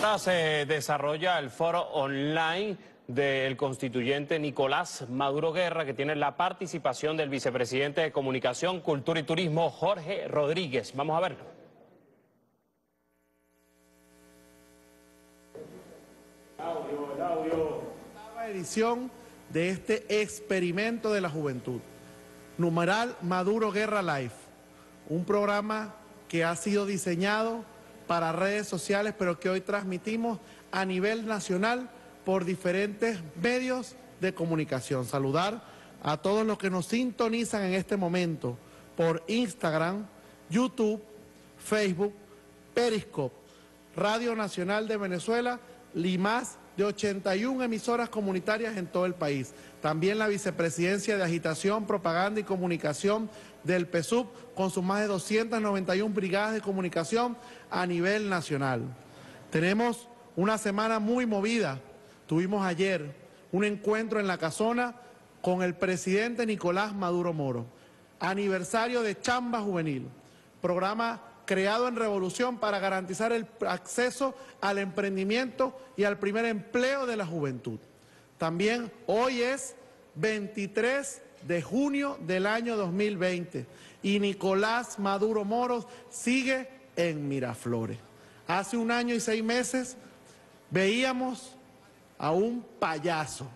hora se desarrolla el foro online del constituyente Nicolás Maduro Guerra, que tiene la participación del vicepresidente de Comunicación, Cultura y Turismo, Jorge Rodríguez. Vamos a verlo. El audio. Octava edición de este experimento de la juventud. Numeral Maduro Guerra Live. Un programa que ha sido diseñado para redes sociales, pero que hoy transmitimos a nivel nacional por diferentes medios de comunicación. Saludar a todos los que nos sintonizan en este momento por Instagram, YouTube, Facebook, Periscope, Radio Nacional de Venezuela y más de 81 emisoras comunitarias en todo el país. También la Vicepresidencia de Agitación, Propaganda y Comunicación del PSUV, con sus más de 291 brigadas de comunicación a nivel nacional. Tenemos una semana muy movida. Tuvimos ayer un encuentro en La Casona con el presidente Nicolás Maduro Moro. Aniversario de Chamba Juvenil, programa creado en Revolución para garantizar el acceso al emprendimiento y al primer empleo de la juventud. También hoy es 23 de junio del año 2020 y Nicolás Maduro Moro sigue en Miraflores. Hace 1 año y 6 meses veíamos a un payaso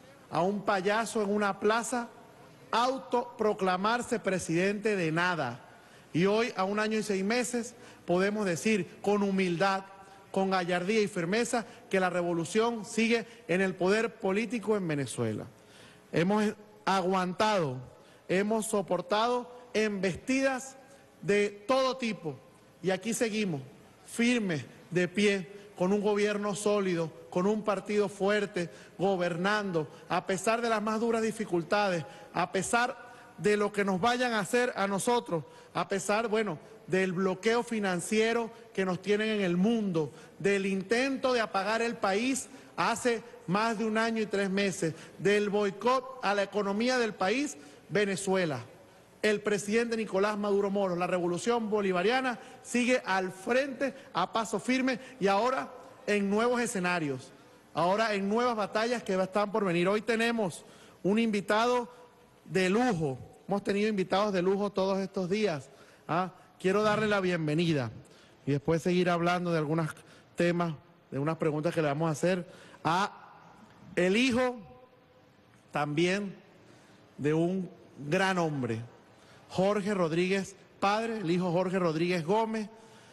en una plaza autoproclamarse presidente de nada. Y hoy, a 1 año y 6 meses, podemos decir con humildad, con gallardía y firmeza, que la revolución sigue en el poder político en Venezuela. Hemos aguantado, hemos soportado embestidas de todo tipo y aquí seguimos, firmes, de pie, con un gobierno sólido, con un partido fuerte, gobernando, a pesar de las más duras dificultades, a pesar de lo que nos vayan a hacer a nosotros, a pesar, del bloqueo financiero que nos tienen en el mundo, del intento de apagar el país hace más de 1 año y 3 meses, del boicot a la economía del país, Venezuela. El presidente Nicolás Maduro Moro, la revolución bolivariana, sigue al frente a paso firme y ahora en nuevos escenarios, ahora en nuevas batallas que están por venir. Hoy tenemos un invitado de lujo, hemos tenido invitados de lujo todos estos días. Quiero darle la bienvenida y después seguir hablando de algunos temas, de unas preguntas que le vamos a hacer a el hijo también de un gran hombre, Jorge Rodríguez, padre, el hijo Jorge Rodríguez Gómez,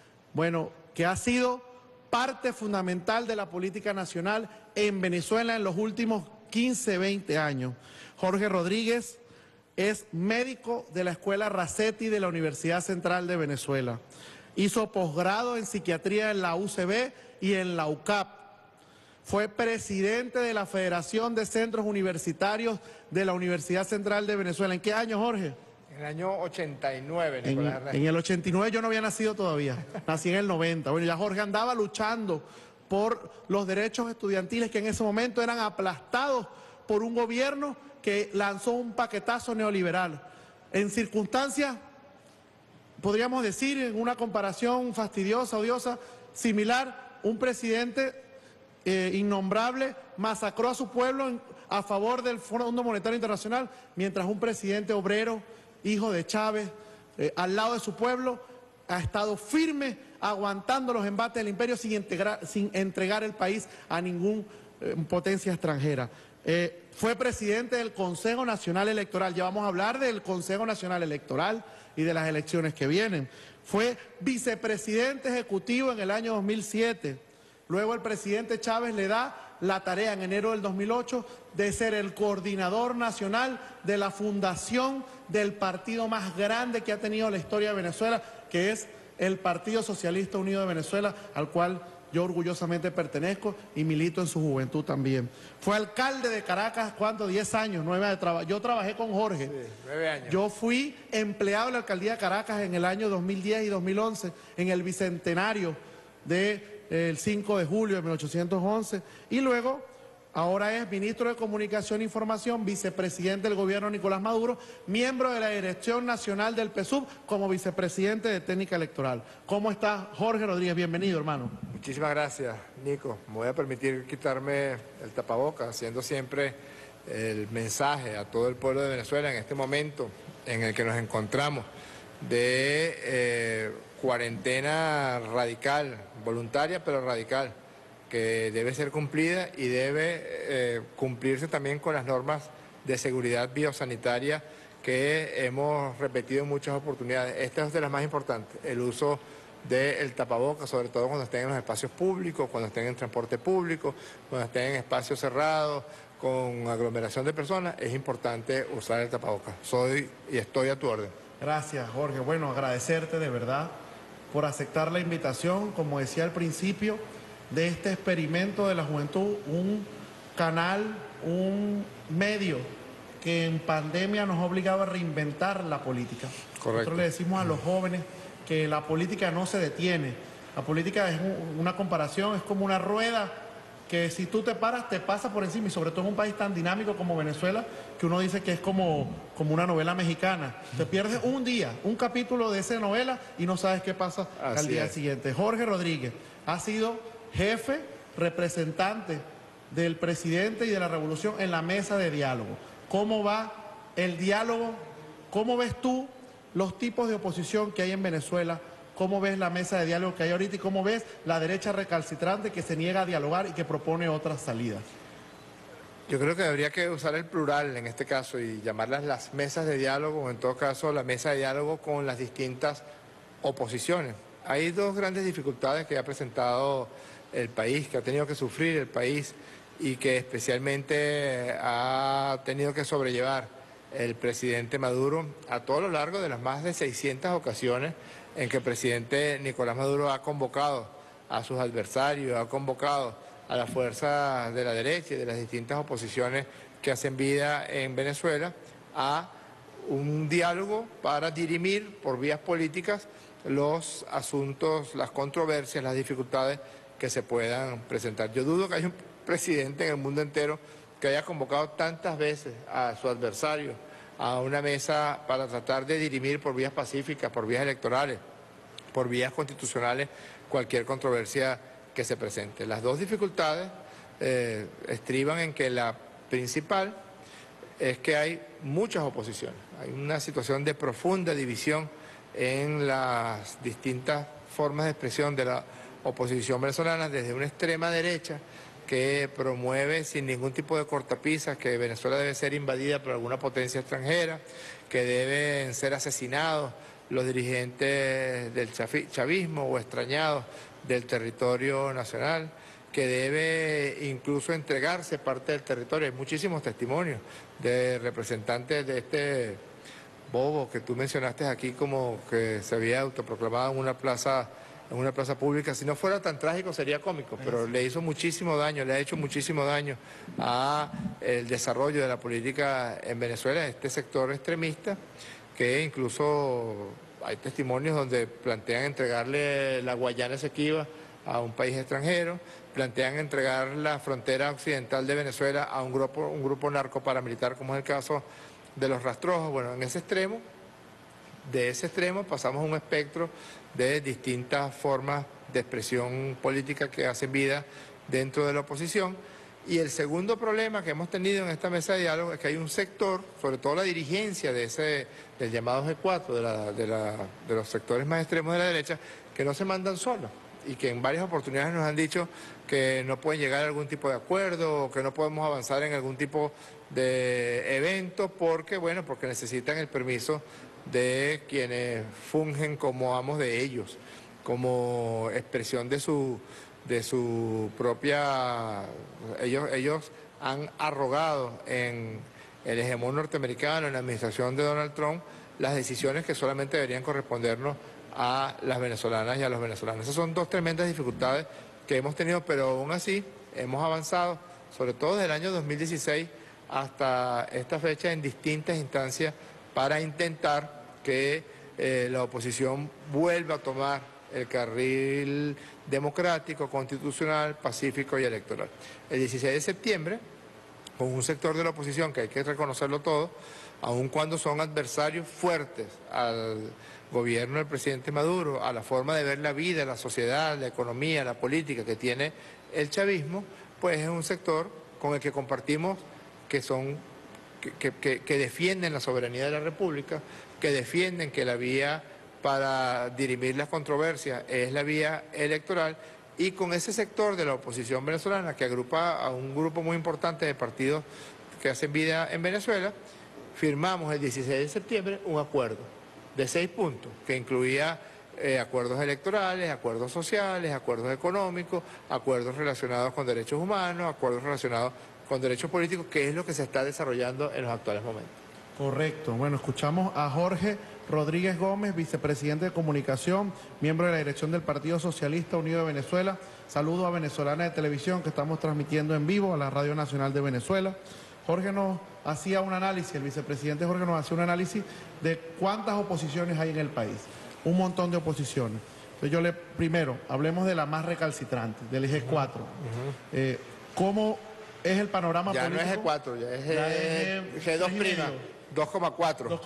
que ha sido parte fundamental de la política nacional en Venezuela en los últimos 15, 20 años. Jorge Rodríguez es médico de la Escuela Racetti de la Universidad Central de Venezuela. Hizo posgrado en psiquiatría en la UCB y en la UCAP. Fue presidente de la Federación de Centros Universitarios de la Universidad Central de Venezuela. ¿En qué año, Jorge? En el año 89, Nicolás. En el 89 yo no había nacido todavía, nací en el 90. Ya Jorge andaba luchando por los derechos estudiantiles que en ese momento eran aplastados por un gobierno que lanzó un paquetazo neoliberal. En circunstancias, podríamos decir, en una comparación fastidiosa, odiosa, similar, un presidente innombrable masacró a su pueblo a favor del Fondo Monetario Internacional, mientras un presidente obrero, hijo de Chávez, al lado de su pueblo, ha estado firme, aguantando los embates del imperio sin entregar el país a ninguna potencia extranjera. Fue presidente del Consejo Nacional Electoral. Ya vamos a hablar del Consejo Nacional Electoral y de las elecciones que vienen. Fue vicepresidente ejecutivo en el año 2007. Luego el presidente Chávez le da la tarea en enero del 2008 de ser el coordinador nacional de la fundación del partido más grande que ha tenido la historia de Venezuela, que es el Partido Socialista Unido de Venezuela, al cual yo orgullosamente pertenezco y milito en su juventud también. Fue alcalde de Caracas, ¿cuánto? 10 años, 9 años de trabajo. Yo trabajé con Jorge. Sí, 9 años. Yo fui empleado de la alcaldía de Caracas en el año 2010 y 2011, en el bicentenario del 5 de julio de 1811. Y luego ahora es ministro de Comunicación e Información, vicepresidente del gobierno Nicolás Maduro, miembro de la Dirección Nacional del PSUV como vicepresidente de Técnica Electoral. ¿Cómo está Jorge Rodríguez? Bienvenido, hermano. Muchísimas gracias, Nico. Me voy a permitir quitarme el tapabocas, haciendo siempre el mensaje a todo el pueblo de Venezuela en este momento en el que nos encontramos de cuarentena radical, voluntaria pero radical, que debe ser cumplida y debe cumplirse también con las normas de seguridad biosanitaria que hemos repetido en muchas oportunidades. Esta es de las más importantes, el uso del tapabocas, sobre todo cuando estén en los espacios públicos, cuando estén en transporte público, cuando estén en espacios cerrados, con aglomeración de personas, es importante usar el tapabocas. Soy y estoy a tu orden. Gracias, Jorge. Bueno, agradecerte de verdad por aceptar la invitación, como decía al principio, de este experimento de la juventud, un canal, un medio que en pandemia nos ha obligado a reinventar la política. Correcto. Nosotros le decimos a los jóvenes que la política no se detiene. La política es una comparación, es como una rueda que si tú te paras, te pasa por encima, y sobre todo en un país tan dinámico como Venezuela, que uno dice que es como una novela mexicana. Te pierdes un día, un capítulo de esa novela y no sabes qué pasa al día siguiente. Jorge Rodríguez ha sido jefe, representante del presidente y de la revolución en la mesa de diálogo. ¿Cómo va el diálogo? ¿Cómo ves tú los tipos de oposición que hay en Venezuela? ¿Cómo ves la mesa de diálogo que hay ahorita y cómo ves la derecha recalcitrante que se niega a dialogar y que propone otras salidas? Yo creo que habría que usar el plural en este caso y llamarlas las mesas de diálogo, o en todo caso la mesa de diálogo con las distintas oposiciones. Hay dos grandes dificultades que ha presentado el país, que ha tenido que sufrir el país y que especialmente ha tenido que sobrellevar el presidente Maduro a todo lo largo de las más de 600 ocasiones en que el presidente Nicolás Maduro ha convocado a sus adversarios, ha convocado a las fuerzas de la derecha y de las distintas oposiciones que hacen vida en Venezuela a un diálogo para dirimir por vías políticas los asuntos, las controversias, las dificultades que se puedan presentar. Yo dudo que haya un presidente en el mundo entero que haya convocado tantas veces a su adversario a una mesa para tratar de dirimir por vías pacíficas, por vías electorales, por vías constitucionales, cualquier controversia que se presente. Las dos dificultades estriban en que la principal es que hay muchas oposiciones, hay una situación de profunda división en las distintas formas de expresión de la oposición venezolana, desde una extrema derecha que promueve sin ningún tipo de cortapisas que Venezuela debe ser invadida por alguna potencia extranjera, que deben ser asesinados los dirigentes del chavismo o extrañados del territorio nacional, que debe incluso entregarse parte del territorio. Hay muchísimos testimonios de representantes de este bobo que tú mencionaste aquí como que se había autoproclamado en una plaza pública. Si no fuera tan trágico sería cómico, pero le hizo muchísimo daño, le ha hecho muchísimo daño a el desarrollo de la política en Venezuela, este sector extremista, que incluso hay testimonios donde plantean entregarle la Guayana Esequiba a un país extranjero, plantean entregar la frontera occidental de Venezuela a un grupo narcoparamilitar, como es el caso de los Rastrojos. Bueno, en ese extremo, de ese extremo pasamos a un espectro de distintas formas de expresión política que hacen vida dentro de la oposición. Y el segundo problema que hemos tenido en esta mesa de diálogo es que hay un sector, sobre todo la dirigencia del llamado G4, de los sectores más extremos de la derecha, que no se mandan solos y que en varias oportunidades nos han dicho que no pueden llegar a algún tipo de acuerdo o que no podemos avanzar en algún tipo de evento porque necesitan el permiso de quienes fungen como amos de ellos, como expresión de su propia... Ellos han arrogado en el hegemón norteamericano, en la administración de Donald Trump, las decisiones que solamente deberían correspondernos a las venezolanas y a los venezolanos. Esas son dos tremendas dificultades que hemos tenido, pero aún así hemos avanzado, sobre todo desde el año 2016 hasta esta fecha, en distintas instancias para intentar que la oposición vuelva a tomar el carril democrático, constitucional, pacífico y electoral. El 16 de septiembre, con un sector de la oposición que hay que reconocerlo todo, aun cuando son adversarios fuertes al gobierno del presidente Maduro, a la forma de ver la vida, la sociedad, la economía, la política que tiene el chavismo, pues es un sector con el que compartimos que defienden la soberanía de la República, que defienden que la vía para dirimir las controversias es la vía electoral, y con ese sector de la oposición venezolana que agrupa a un grupo muy importante de partidos que hacen vida en Venezuela, firmamos el 16 de septiembre un acuerdo de 6 puntos que incluía acuerdos electorales, acuerdos sociales, acuerdos económicos, acuerdos relacionados con derechos humanos, acuerdos relacionados con derechos políticos, que es lo que se está desarrollando en los actuales momentos. Correcto. Bueno, escuchamos a Jorge Rodríguez Gómez, vicepresidente de Comunicación, miembro de la dirección del Partido Socialista Unido de Venezuela. Saludo a Venezolana de Televisión, que estamos transmitiendo en vivo a la Radio Nacional de Venezuela. Jorge nos hacía un análisis, el vicepresidente Jorge nos hacía un análisis de cuántas oposiciones hay en el país. Un montón de oposiciones. Entonces primero, hablemos de la más recalcitrante, del eje 4. ¿Cómo es el panorama político? Ya no es eje 4, ya es G2', 2,4.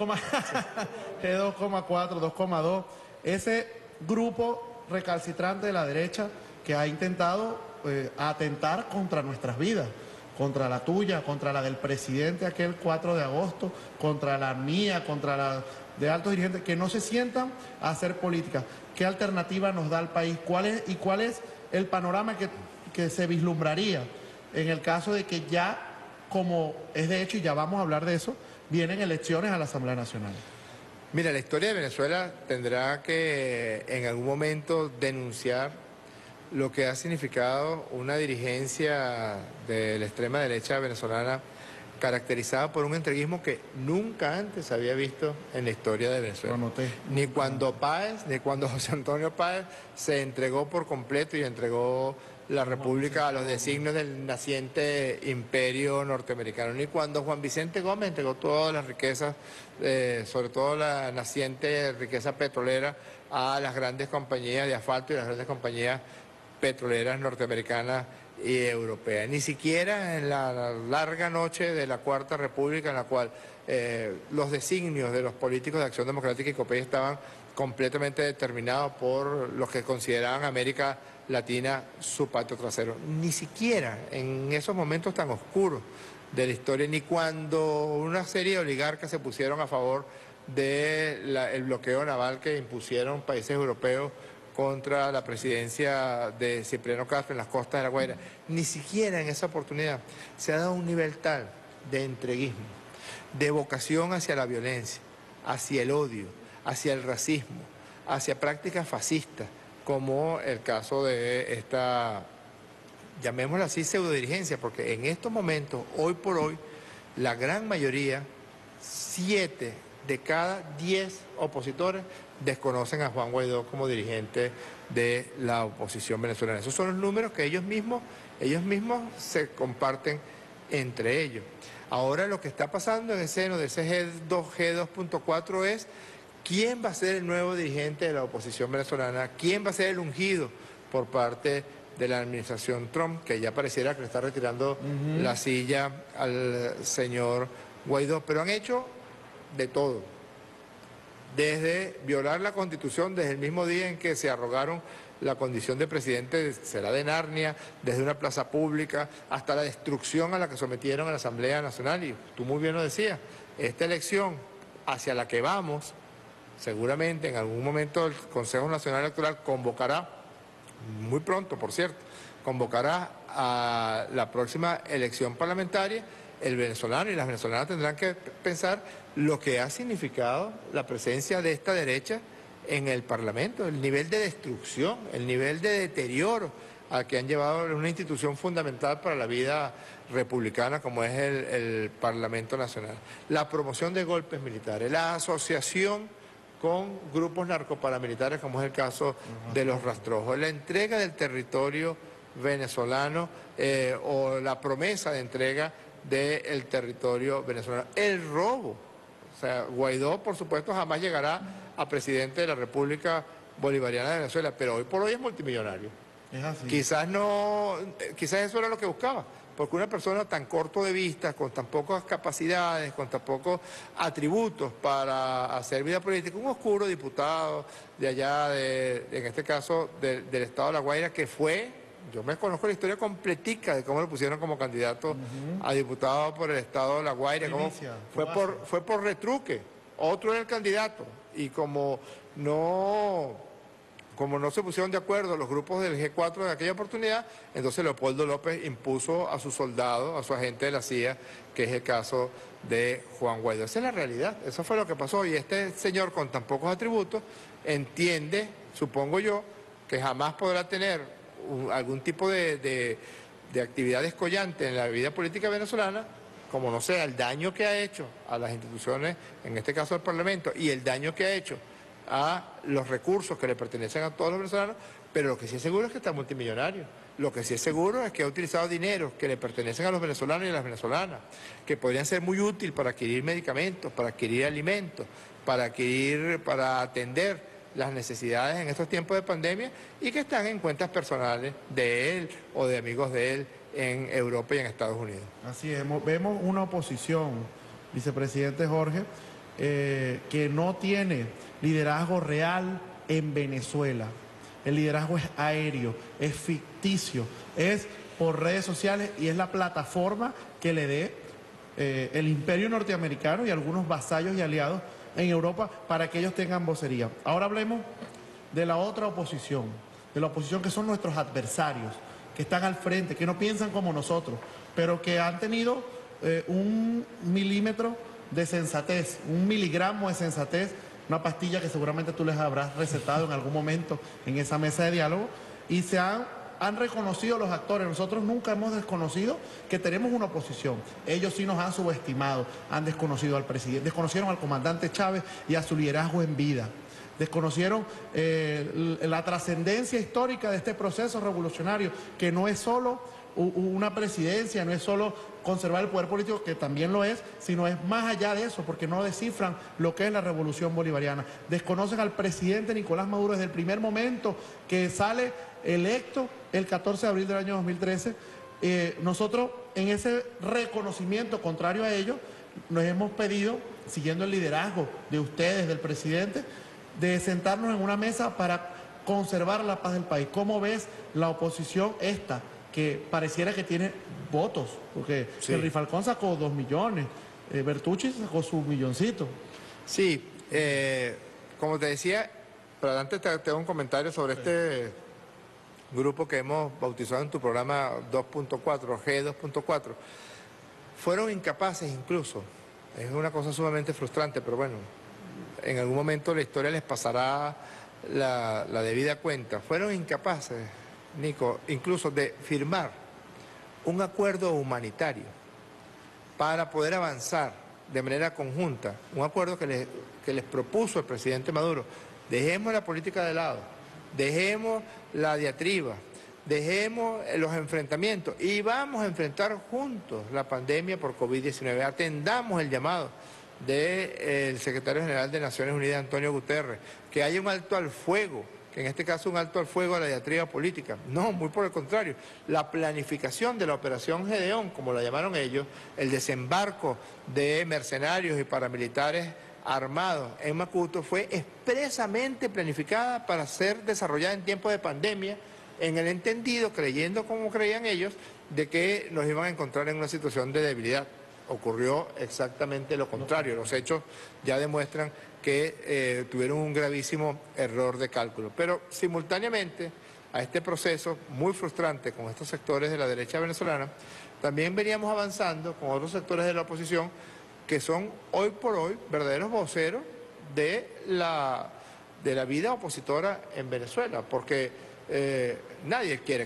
G2,4, 2,2. Ese grupo recalcitrante de la derecha que ha intentado atentar contra nuestras vidas, contra la tuya, contra la del presidente aquel 4 de agosto, contra la mía, contra la de altos dirigentes, que no se sientan a hacer política. ¿Qué alternativa nos da al país? ¿Cuál es el panorama que se vislumbraría en el caso de que ya, como es de hecho, y ya vamos a hablar de eso, vienen elecciones a la Asamblea Nacional? Mira, la historia de Venezuela tendrá que en algún momento denunciar lo que ha significado una dirigencia de la extrema derecha venezolana caracterizada por un entreguismo que nunca antes se había visto en la historia de Venezuela. Ni cuando José Antonio Páez se entregó por completo y entregó la República a los designios del naciente imperio norteamericano, ni cuando Juan Vicente Gómez entregó todas las riquezas, sobre todo la naciente riqueza petrolera, a las grandes compañías de asfalto y las grandes compañías petroleras norteamericanas y europeas. Ni siquiera en la larga noche de la Cuarta República, en la cual los designios de los políticos de Acción Democrática y COPEI estaban completamente determinados por los que consideraban América Latina su patio trasero. Ni siquiera en esos momentos tan oscuros de la historia, ni cuando una serie de oligarcas se pusieron a favor del bloqueo naval que impusieron países europeos contra la presidencia de Cipriano Castro en las costas de La Guaira, ni siquiera en esa oportunidad se ha dado un nivel tal de entreguismo, de vocación hacia la violencia, hacia el odio, hacia el racismo, hacia prácticas fascistas, como el caso de esta, llamémosla así, pseudodirigencia, porque en estos momentos, hoy por hoy, la gran mayoría, 7 de cada 10 opositores, desconocen a Juan Guaidó como dirigente de la oposición venezolana. Esos son los números que ellos mismos se comparten entre ellos. Ahora lo que está pasando en el seno de ese G2.4 es quién va a ser el nuevo dirigente de la oposición venezolana, quién va a ser el ungido por parte de la administración Trump, que ya pareciera que le está retirando la silla al señor Guaidó, pero han hecho de todo. Desde violar la Constitución, desde el mismo día en que se arrogaron la condición de presidente, será de Narnia, desde una plaza pública, hasta la destrucción a la que sometieron a la Asamblea Nacional. Y tú muy bien lo decías, esta elección hacia la que vamos, seguramente en algún momento el Consejo Nacional Electoral convocará, muy pronto por cierto, convocará a la próxima elección parlamentaria. El venezolano y las venezolanas tendrán que pensar lo que ha significado la presencia de esta derecha en el Parlamento, el nivel de destrucción, el nivel de deterioro al que han llevado una institución fundamental para la vida republicana como es el Parlamento Nacional. La promoción de golpes militares, la asociación con grupos narcoparamilitares como es el caso de los rastrojos, la entrega del territorio venezolano o la promesa de entrega del territorio venezolano. El robo, o sea, Guaidó por supuesto jamás llegará a presidente de la República Bolivariana de Venezuela, pero hoy por hoy es multimillonario. Es así. Quizás no, quizás eso era lo que buscaba, porque una persona tan corto de vista, con tan pocas capacidades, con tan pocos atributos para hacer vida política, un oscuro diputado de allá, en este caso del estado de La Guaira, que fue, yo me conozco la historia completica de cómo lo pusieron como candidato a diputado por el estado de La Guaira, fue por retruque, otro era el candidato, y como no se pusieron de acuerdo los grupos del G4 de aquella oportunidad, entonces Leopoldo López impuso a su soldado, a su agente de la CIA, que es el caso de Juan Guaidó. Esa es la realidad, eso fue lo que pasó. Y este señor con tan pocos atributos entiende, supongo yo, que jamás podrá tener algún tipo de actividad descollante en la vida política venezolana, como no sea el daño que ha hecho a las instituciones, en este caso al Parlamento, y el daño que ha hecho a los recursos que le pertenecen a todos los venezolanos, pero lo que sí es seguro es que está multimillonario. Lo que sí es seguro es que ha utilizado dinero que le pertenecen a los venezolanos y a las venezolanas, que podrían ser muy útiles para adquirir medicamentos, para adquirir alimentos, para atender las necesidades en estos tiempos de pandemia y que están en cuentas personales de él o de amigos de él en Europa y en Estados Unidos. Así es, vemos una oposición, vicepresidente Jorge, que no tiene liderazgo real en Venezuela. El liderazgo es aéreo, es ficticio, es por redes sociales y es la plataforma que le dé el imperio norteamericano y algunos vasallos y aliados en Europa para que ellos tengan vocería. Ahora hablemos de la otra oposición, de la oposición que son nuestros adversarios, que están al frente, que no piensan como nosotros, pero que han tenido un milímetro de sensatez, un miligramo de sensatez, una pastilla que seguramente tú les habrás recetado en algún momento en esa mesa de diálogo, y han reconocido los actores. Nosotros nunca hemos desconocido que tenemos una oposición. Ellos sí nos han subestimado, han desconocido al presidente, desconocieron al comandante Chávez y a su liderazgo en vida. Desconocieron la trascendencia histórica de este proceso revolucionario, que no es solo una presidencia, no es solo conservar el poder político, que también lo es, sino es más allá de eso, porque no descifran lo que es la revolución bolivariana. Desconocen al presidente Nicolás Maduro desde el primer momento que sale electo el 14 de abril del año 2013. Nosotros, en ese reconocimiento contrario a ello, nos hemos pedido, siguiendo el liderazgo de ustedes, del presidente, de sentarnos en una mesa para conservar la paz del país. ¿Cómo ves la oposición esta, que pareciera que tiene votos? Porque sí. Henry Falcón sacó 2 millones, Bertucci sacó su milloncito. Sí, como te decía, pero antes te hago un comentario sobre este grupo que hemos bautizado en tu programa 2.4, G2.4. Fueron incapaces incluso, es una cosa sumamente frustrante, pero bueno, en algún momento la historia les pasará la debida cuenta. Fueron incapaces, Nico, incluso de firmar un acuerdo humanitario para poder avanzar de manera conjunta, un acuerdo que les propuso el presidente Maduro. Dejemos la política de lado, dejemos la diatriba, dejemos los enfrentamientos y vamos a enfrentar juntos la pandemia por COVID-19. Atendamos el llamado del secretario general de Naciones Unidas, Antonio Guterres, que haya un alto al fuego, que en este caso un alto al fuego a la diatriba política. No, muy por el contrario. La planificación de la operación Gedeón, como la llamaron ellos, el desembarco de mercenarios y paramilitares armados en Macuto, fue expresamente planificada para ser desarrollada en tiempos de pandemia, en el entendido, creyendo como creían ellos, de que nos iban a encontrar en una situación de debilidad. Ocurrió exactamente lo contrario. Los hechos ya demuestran que tuvieron un gravísimo error de cálculo. Pero simultáneamente a este proceso muy frustrante con estos sectores de la derecha venezolana, también veníamos avanzando con otros sectores de la oposición que son hoy por hoy verdaderos voceros de la vida opositora en Venezuela, porque nadie quiere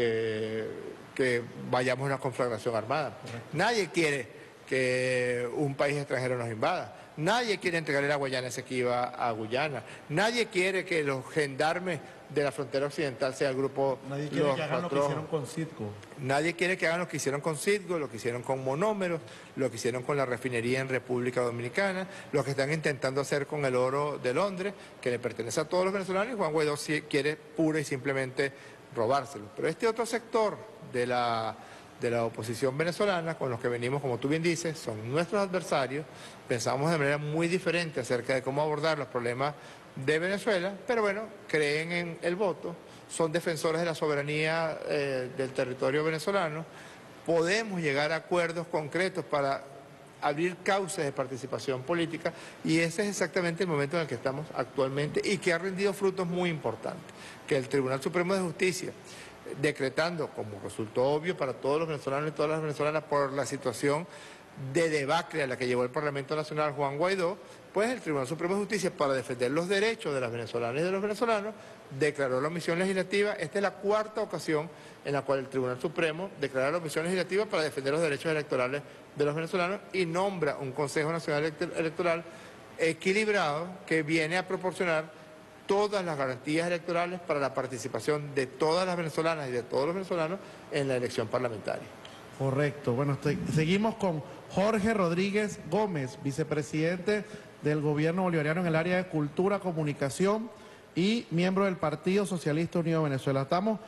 que vayamos a una conflagración armada. Nadie quiere que un país extranjero nos invada. Nadie quiere entregarle la Guayana Esequiba a Guyana. Nadie quiere que los gendarmes de la frontera occidental sea el grupo... Nadie quiere que hagan lo que hicieron con Citgo. Nadie quiere que hagan lo que hicieron con Citgo, lo que hicieron con Monómeros, lo que hicieron con la refinería en República Dominicana, lo que están intentando hacer con el oro de Londres, que le pertenece a todos los venezolanos, y Juan Guaidó quiere pura y simplemente robárselo. Pero este otro sector de la oposición venezolana, con los que venimos, como tú bien dices, son nuestros adversarios, pensamos de manera muy diferente acerca de cómo abordar los problemas de Venezuela, pero bueno, creen en el voto, son defensores de la soberanía del territorio venezolano, podemos llegar a acuerdos concretos para abrir cauces de participación política y ese es exactamente el momento en el que estamos actualmente y que ha rendido frutos muy importantes, que el Tribunal Supremo de Justicia, decretando, como resultó obvio para todos los venezolanos y todas las venezolanas por la situación de debacle a la que llevó el Parlamento Nacional Juan Guaidó, pues el Tribunal Supremo de Justicia, para defender los derechos de las venezolanas y de los venezolanos, declaró la omisión legislativa. Esta es la cuarta ocasión en la cual el Tribunal Supremo declara la omisión legislativa para defender los derechos electorales de los venezolanos y nombra un Consejo Nacional Electoral equilibrado que viene a proporcionar todas las garantías electorales para la participación de todas las venezolanas y de todos los venezolanos en la elección parlamentaria. Correcto. Bueno, seguimos con Jorge Rodríguez Gómez, vicepresidente del Gobierno Bolivariano en el área de Cultura, Comunicación y miembro del Partido Socialista Unido de Venezuela.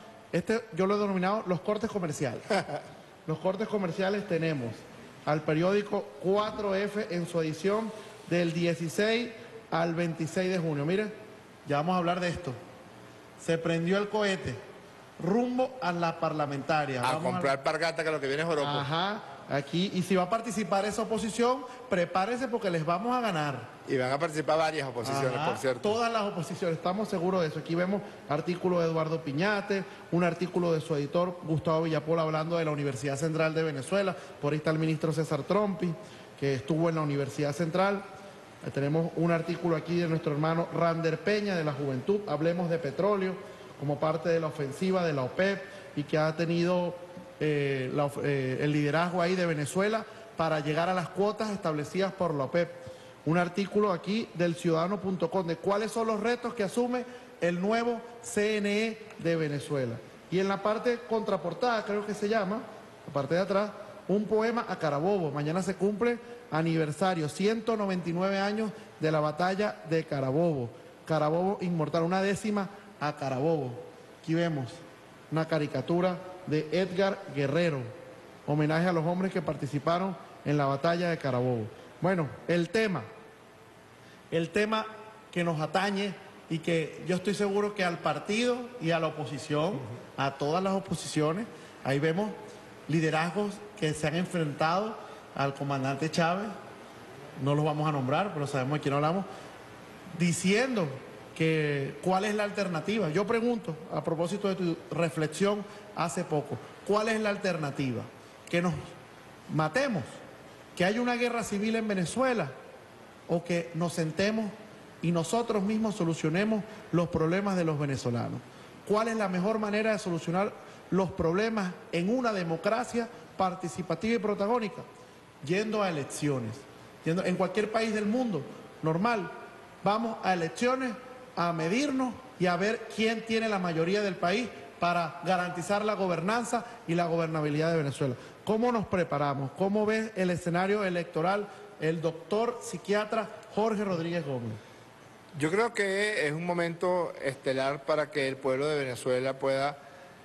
Yo lo he denominado los cortes comerciales. Los cortes comerciales tenemos al periódico 4F en su edición del 16 al 26 de junio. Miren, ya vamos a hablar de esto. Se prendió el cohete rumbo a la parlamentaria. A comprar pargata, que lo que viene es joropo. Ajá, aquí. Y si va a participar esa oposición, prepárense porque les vamos a ganar. Y van a participar varias oposiciones, Ajá, por cierto. todas las oposiciones, estamos seguros de eso. Aquí vemos artículo de Eduardo Piñate, un artículo de su editor Gustavo Villapol hablando de la Universidad Central de Venezuela. Por ahí está el ministro César Trompi, que estuvo en la Universidad Central. Tenemos un artículo aquí de nuestro hermano Rander Peña de la Juventud, Hablemos de Petróleo, como parte de la ofensiva de la OPEP y que ha tenido el liderazgo ahí de Venezuela para llegar a las cuotas establecidas por la OPEP. Un artículo aquí del ciudadano.com de cuáles son los retos que asume el nuevo CNE de Venezuela. Y en la parte contraportada, creo que se llama, la parte de atrás, un poema a Carabobo. Mañana se cumple aniversario, 199 años de la batalla de Carabobo. Carabobo inmortal, una décima a Carabobo. Aquí vemos una caricatura de Edgar Guerrero, homenaje a los hombres que participaron en la batalla de Carabobo. Bueno, el tema que nos atañe y que yo estoy seguro que al partido y a la oposición, a todas las oposiciones, ahí vemos liderazgos que se han enfrentado al comandante Chávez, no los vamos a nombrar, pero sabemos de quién hablamos, diciendo que cuál es la alternativa. Yo pregunto, a propósito de tu reflexión hace poco, ¿cuál es la alternativa? ¿Que nos matemos? ¿Que haya una guerra civil en Venezuela? ¿O que nos sentemos y nosotros mismos solucionemos los problemas de los venezolanos? ¿Cuál es la mejor manera de solucionar los problemas en una democracia participativa y protagónica? Yendo a elecciones. En cualquier país del mundo, normal, vamos a elecciones a medirnos y a ver quién tiene la mayoría del país para garantizar la gobernanza y la gobernabilidad de Venezuela. ¿Cómo nos preparamos? ¿Cómo ves el escenario electoral el doctor psiquiatra Jorge Rodríguez Gómez? Yo creo que es un momento estelar para que el pueblo de Venezuela pueda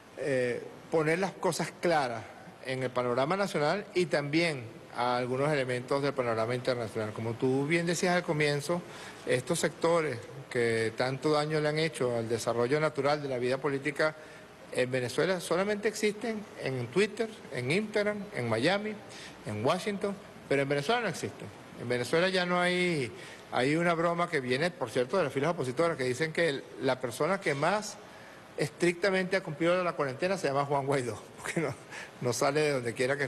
poner las cosas claras en el panorama nacional y también a algunos elementos del panorama internacional. Como tú bien decías al comienzo, estos sectores que tanto daño le han hecho al desarrollo natural de la vida política en Venezuela solamente existen en Twitter, en Instagram, en Miami, en Washington, pero en Venezuela no existen. En Venezuela ya no hay una broma que viene, por cierto, de las filas opositoras, que dicen que la persona que más estrictamente ha cumplido la cuarentena se llama Juan Guaidó, porque no sale de donde quiera que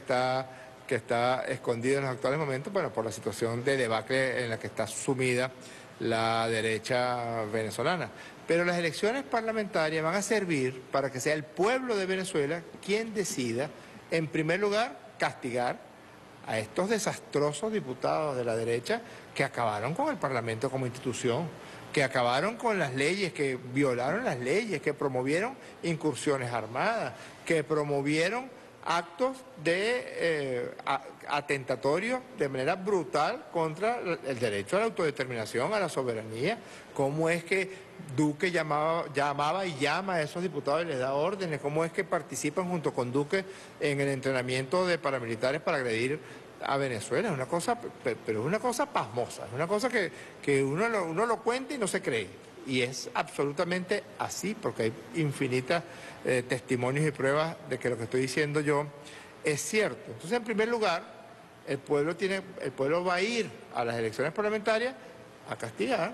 está escondido en los actuales momentos, bueno, por la situación de debacle en la que está sumida la derecha venezolana. Pero las elecciones parlamentarias van a servir para que sea el pueblo de Venezuela quien decida, en primer lugar, castigar a estos desastrosos diputados de la derecha que acabaron con el Parlamento como institución, que acabaron con las leyes, que violaron las leyes, que promovieron incursiones armadas, que promovieron actos de atentatorios de manera brutal contra el derecho a la autodeterminación, a la soberanía. Cómo es que Duque llamaba y llama a esos diputados y les da órdenes, cómo es que participan junto con Duque en el entrenamiento de paramilitares para agredir a Venezuela. Es una cosa, pero es una cosa pasmosa, es una cosa que uno lo cuenta y no se cree. Y es absolutamente así, porque hay infinitas testimonios y pruebas de que lo que estoy diciendo yo es cierto. Entonces, en primer lugar, el pueblo va a ir a las elecciones parlamentarias a castigar,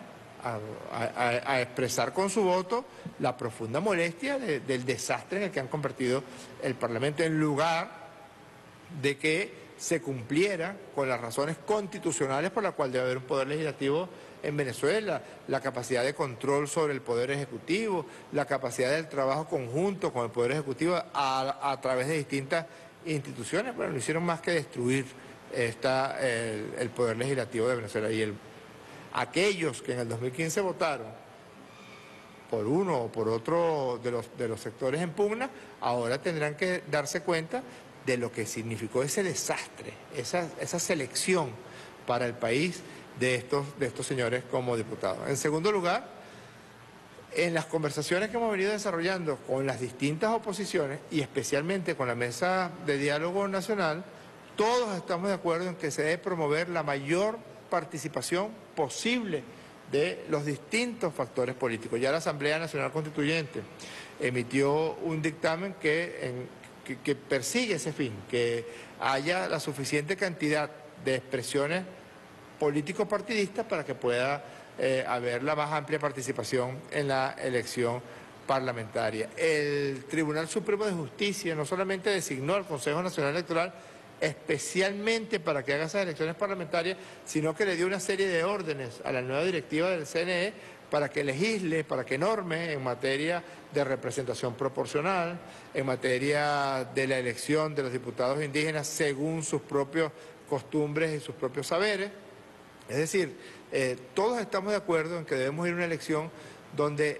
a expresar con su voto la profunda molestia del desastre en el que han convertido el Parlamento, en lugar de que se cumpliera con las razones constitucionales por las cuales debe haber un poder legislativo en Venezuela, la capacidad de control sobre el Poder Ejecutivo, la capacidad del trabajo conjunto con el Poder Ejecutivo a través de distintas instituciones. Bueno, no hicieron más que destruir el Poder Legislativo de Venezuela. Y aquellos que en el 2015 votaron por uno o por otro de los sectores en pugna, ahora tendrán que darse cuenta de lo que significó ese desastre, esa selección para el país de estos señores como diputados. En segundo lugar, en las conversaciones que hemos venido desarrollando con las distintas oposiciones y especialmente con la Mesa de Diálogo Nacional, todos estamos de acuerdo en que se debe promover la mayor participación posible de los distintos factores políticos. Ya la Asamblea Nacional Constituyente emitió un dictamen que persigue ese fin, que haya la suficiente cantidad de expresiones político-partidistas para que pueda haber la más amplia participación en la elección parlamentaria. El Tribunal Supremo de Justicia no solamente designó al Consejo Nacional Electoral especialmente para que haga esas elecciones parlamentarias, sino que le dio una serie de órdenes a la nueva directiva del CNE para que legisle, para que norme en materia de representación proporcional, en materia de la elección de los diputados indígenas según sus propias costumbres y sus propios saberes. Es decir, todos estamos de acuerdo en que debemos ir a una elección donde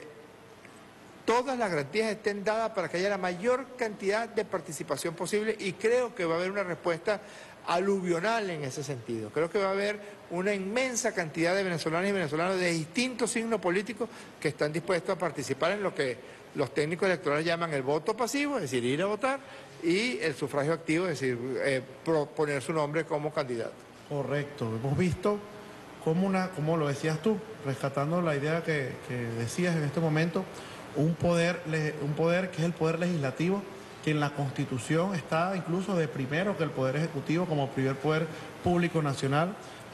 todas las garantías estén dadas para que haya la mayor cantidad de participación posible, y creo que va a haber una respuesta aluvional en ese sentido. Creo que va a haber una inmensa cantidad de venezolanas y venezolanos de distintos signos políticos que están dispuestos a participar en lo que los técnicos electorales llaman el voto pasivo, es decir, ir a votar, y el sufragio activo, es decir, poner su nombre como candidato. Correcto. Hemos visto como lo decías tú, rescatando la idea que decías en este momento, un poder que es el poder legislativo, que en la Constitución está incluso de primero que el Poder Ejecutivo como primer poder público nacional,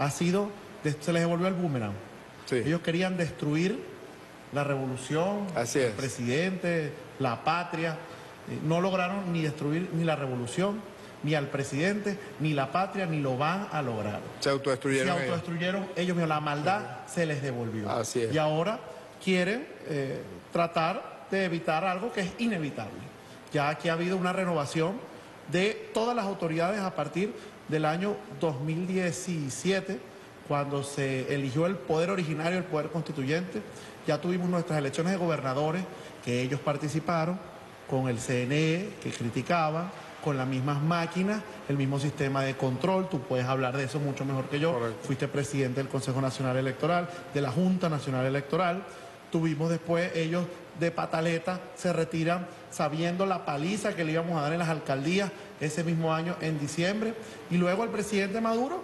se les devolvió el boomerang. Sí. Ellos querían destruir la revolución, el presidente, la patria. No lograron ni destruir ni la revolución, ni al presidente, ni la patria, ni lo van a lograr. Se autodestruyeron ellos mismos. La maldad se les devolvió. Así es. Y ahora quieren tratar de evitar algo que es inevitable. Ya que ha habido una renovación de todas las autoridades a partir del año 2017, cuando se eligió el poder originario, el poder constituyente. Ya tuvimos nuestras elecciones de gobernadores, que ellos participaron, con el CNE, que criticaban, con las mismas máquinas, el mismo sistema de control. Tú puedes hablar de eso mucho mejor que yo. Correcto. Fuiste presidente del Consejo Nacional Electoral, de la Junta Nacional Electoral. Tuvimos después, ellos de pataleta se retiran sabiendo la paliza que le íbamos a dar en las alcaldías ese mismo año en diciembre. Y luego el presidente Maduro,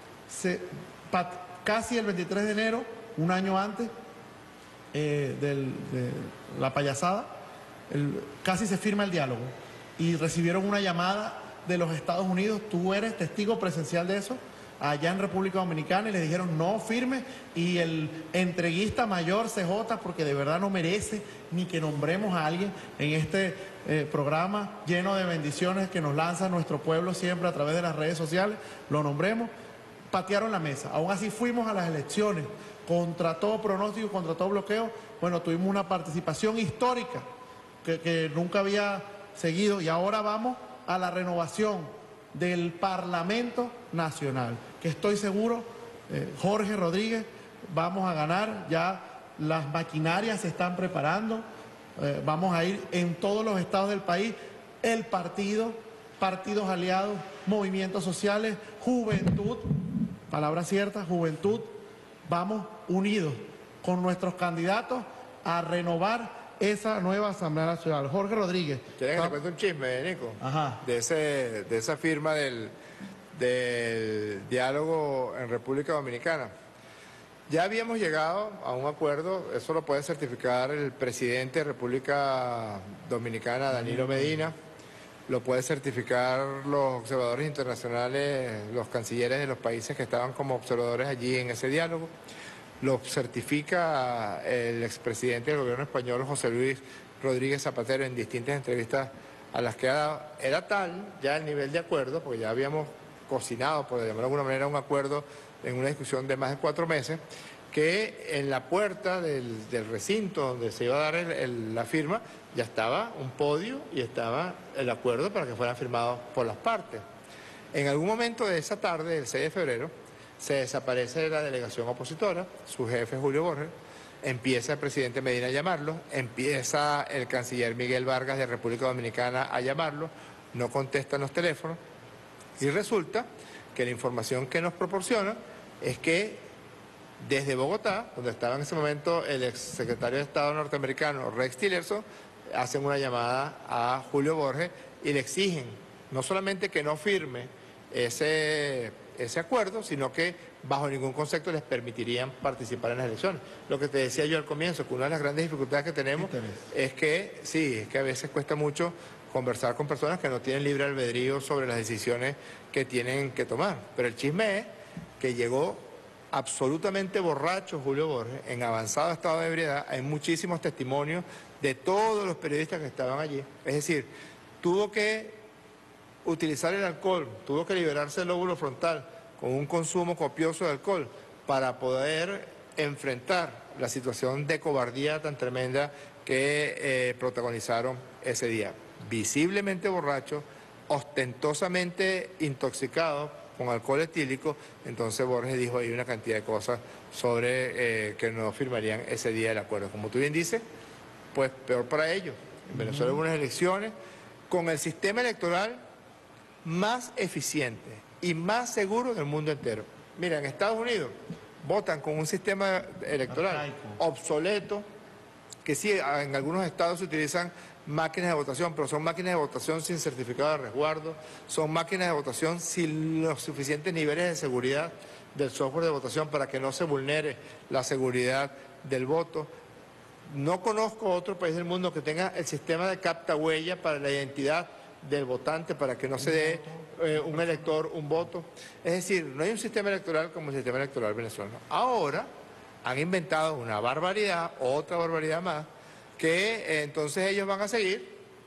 casi el 23 de enero, un año antes de la payasada, casi se firma el diálogo. Y recibieron una llamada de los Estados Unidos, tú eres testigo presencial de eso, allá en República Dominicana, y les dijeron no firme, y el entreguista mayor CJ, porque de verdad no merece ni que nombremos a alguien en este programa lleno de bendiciones que nos lanza nuestro pueblo siempre a través de las redes sociales, lo nombremos, patearon la mesa. Aún así fuimos a las elecciones, contra todo pronóstico, contra todo bloqueo. Bueno, tuvimos una participación histórica que nunca había seguido, y ahora vamos a la renovación del Parlamento Nacional, que estoy seguro, Jorge Rodríguez, vamos a ganar. Ya las maquinarias se están preparando, vamos a ir en todos los estados del país. El partido partidos aliados, movimientos sociales, juventud, palabra cierta, juventud, vamos unidos con nuestros candidatos a renovar esa nueva Asamblea Nacional. Jorge Rodríguez. ¿Quieren que te cuente un chisme, Nico? Ajá. De esa firma del diálogo en República Dominicana. Ya habíamos llegado a un acuerdo, eso lo puede certificar el presidente de República Dominicana, Danilo Medina, lo puede certificar los observadores internacionales, los cancilleres de los países que estaban como observadores allí en ese diálogo, lo certifica el expresidente del gobierno español, José Luis Rodríguez Zapatero, en distintas entrevistas a las que ha dado. Era tal ya el nivel de acuerdo, porque ya habíamos cocinado, por llamarlo de alguna manera, un acuerdo en una discusión de más de 4 meses, que en la puerta del recinto donde se iba a dar la firma, ya estaba un podio y estaba el acuerdo para que fueran firmados por las partes. En algún momento de esa tarde, el 6 de febrero, se desaparece la delegación opositora, su jefe Julio Borges, empieza el presidente Medina a llamarlo, empieza el canciller Miguel Vargas de República Dominicana a llamarlo, no contestan los teléfonos y resulta que la información que nos proporciona es que desde Bogotá, donde estaba en ese momento el exsecretario de Estado norteamericano Rex Tillerson, hacen una llamada a Julio Borges y le exigen no solamente que no firme ese acuerdo, sino que bajo ningún concepto les permitirían participar en las elecciones. Lo que te decía yo al comienzo, que una de las grandes dificultades que tenemos es que, sí, es que a veces cuesta mucho conversar con personas que no tienen libre albedrío sobre las decisiones que tienen que tomar. Pero el chisme es que llegó absolutamente borracho Julio Borges, en avanzado estado de ebriedad. Hay muchísimos testimonios de todos los periodistas que estaban allí. Es decir, tuvo que utilizar el alcohol, tuvo que liberarse el lóbulo frontal con un consumo copioso de alcohol para poder enfrentar la situación de cobardía tan tremenda que protagonizaron ese día. Visiblemente borracho, ostentosamente intoxicado con alcohol etílico, entonces Borges dijo ahí una cantidad de cosas sobre que no firmarían ese día el acuerdo. Como tú bien dices, pues peor para ellos. En Venezuela hubo unas elecciones con el sistema electoral más eficiente y más seguro del mundo entero. Mira, en Estados Unidos votan con un sistema electoral obsoleto, que sí, en algunos estados se utilizan máquinas de votación, pero son máquinas de votación sin certificado de resguardo, son máquinas de votación sin los suficientes niveles de seguridad del software de votación para que no se vulnere la seguridad del voto. No conozco otro país del mundo que tenga el sistema de capta huella para la identidad del votante, para que no se dé un elector un voto. Es decir, no hay un sistema electoral como el sistema electoral venezolano. Ahora han inventado una barbaridad, otra barbaridad más, que entonces ellos van a seguir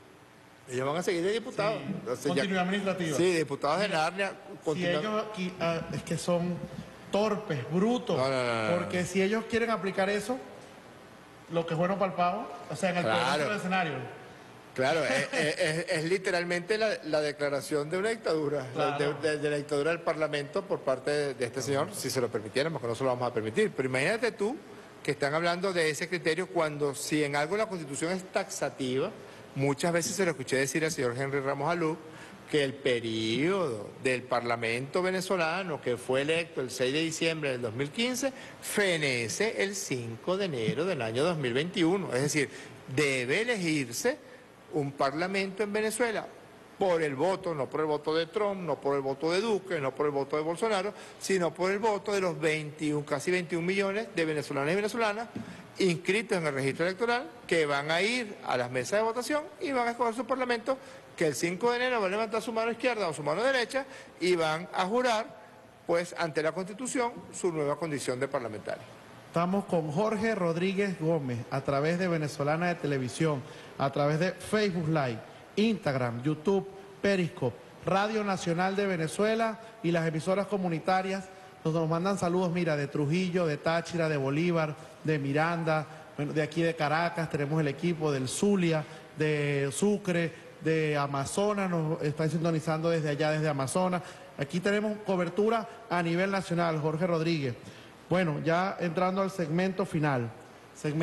de diputados. Sí, Entonces, continuidad administrativa. Sí, diputados de Narnia. Si ellos aquí, es que son torpes, brutos, porque si ellos quieren aplicar eso, lo que es bueno para el pavo, o sea, en el peor del escenario. Claro, es literalmente la declaración de una dictadura, Claro. de la dictadura del Parlamento por parte de este señor, si se lo permitiéramos, que no se lo vamos a permitir. Pero imagínate tú que están hablando de ese criterio cuando si en algo la Constitución es taxativa, muchas veces se lo escuché decir al señor Henry Ramos Alú, que el periodo del Parlamento venezolano, que fue electo el 6 de diciembre del 2015, fenece el 5 de enero del año 2021. Es decir, debe elegirse un parlamento en Venezuela por el voto, no por el voto de Trump, no por el voto de Duque, no por el voto de Bolsonaro, sino por el voto de los casi 21 millones de venezolanos y venezolanas inscritos en el registro electoral que van a ir a las mesas de votación y van a escoger su parlamento, que el 5 de enero van a levantar su mano izquierda o su mano derecha y van a jurar, pues, ante la Constitución, su nueva condición de parlamentario. Estamos con Jorge Rodríguez Gómez a través de Venezolana de Televisión, a través de Facebook Live, Instagram, YouTube, Periscope, Radio Nacional de Venezuela y las emisoras comunitarias. Nos mandan saludos, mira, de Trujillo, de Táchira, de Bolívar, de Miranda, bueno, de aquí de Caracas tenemos el equipo del Zulia, de Sucre, de Amazonas, nos están sintonizando desde allá, desde Amazonas. Aquí tenemos cobertura a nivel nacional, Jorge Rodríguez. Bueno, ya entrando al segmento final.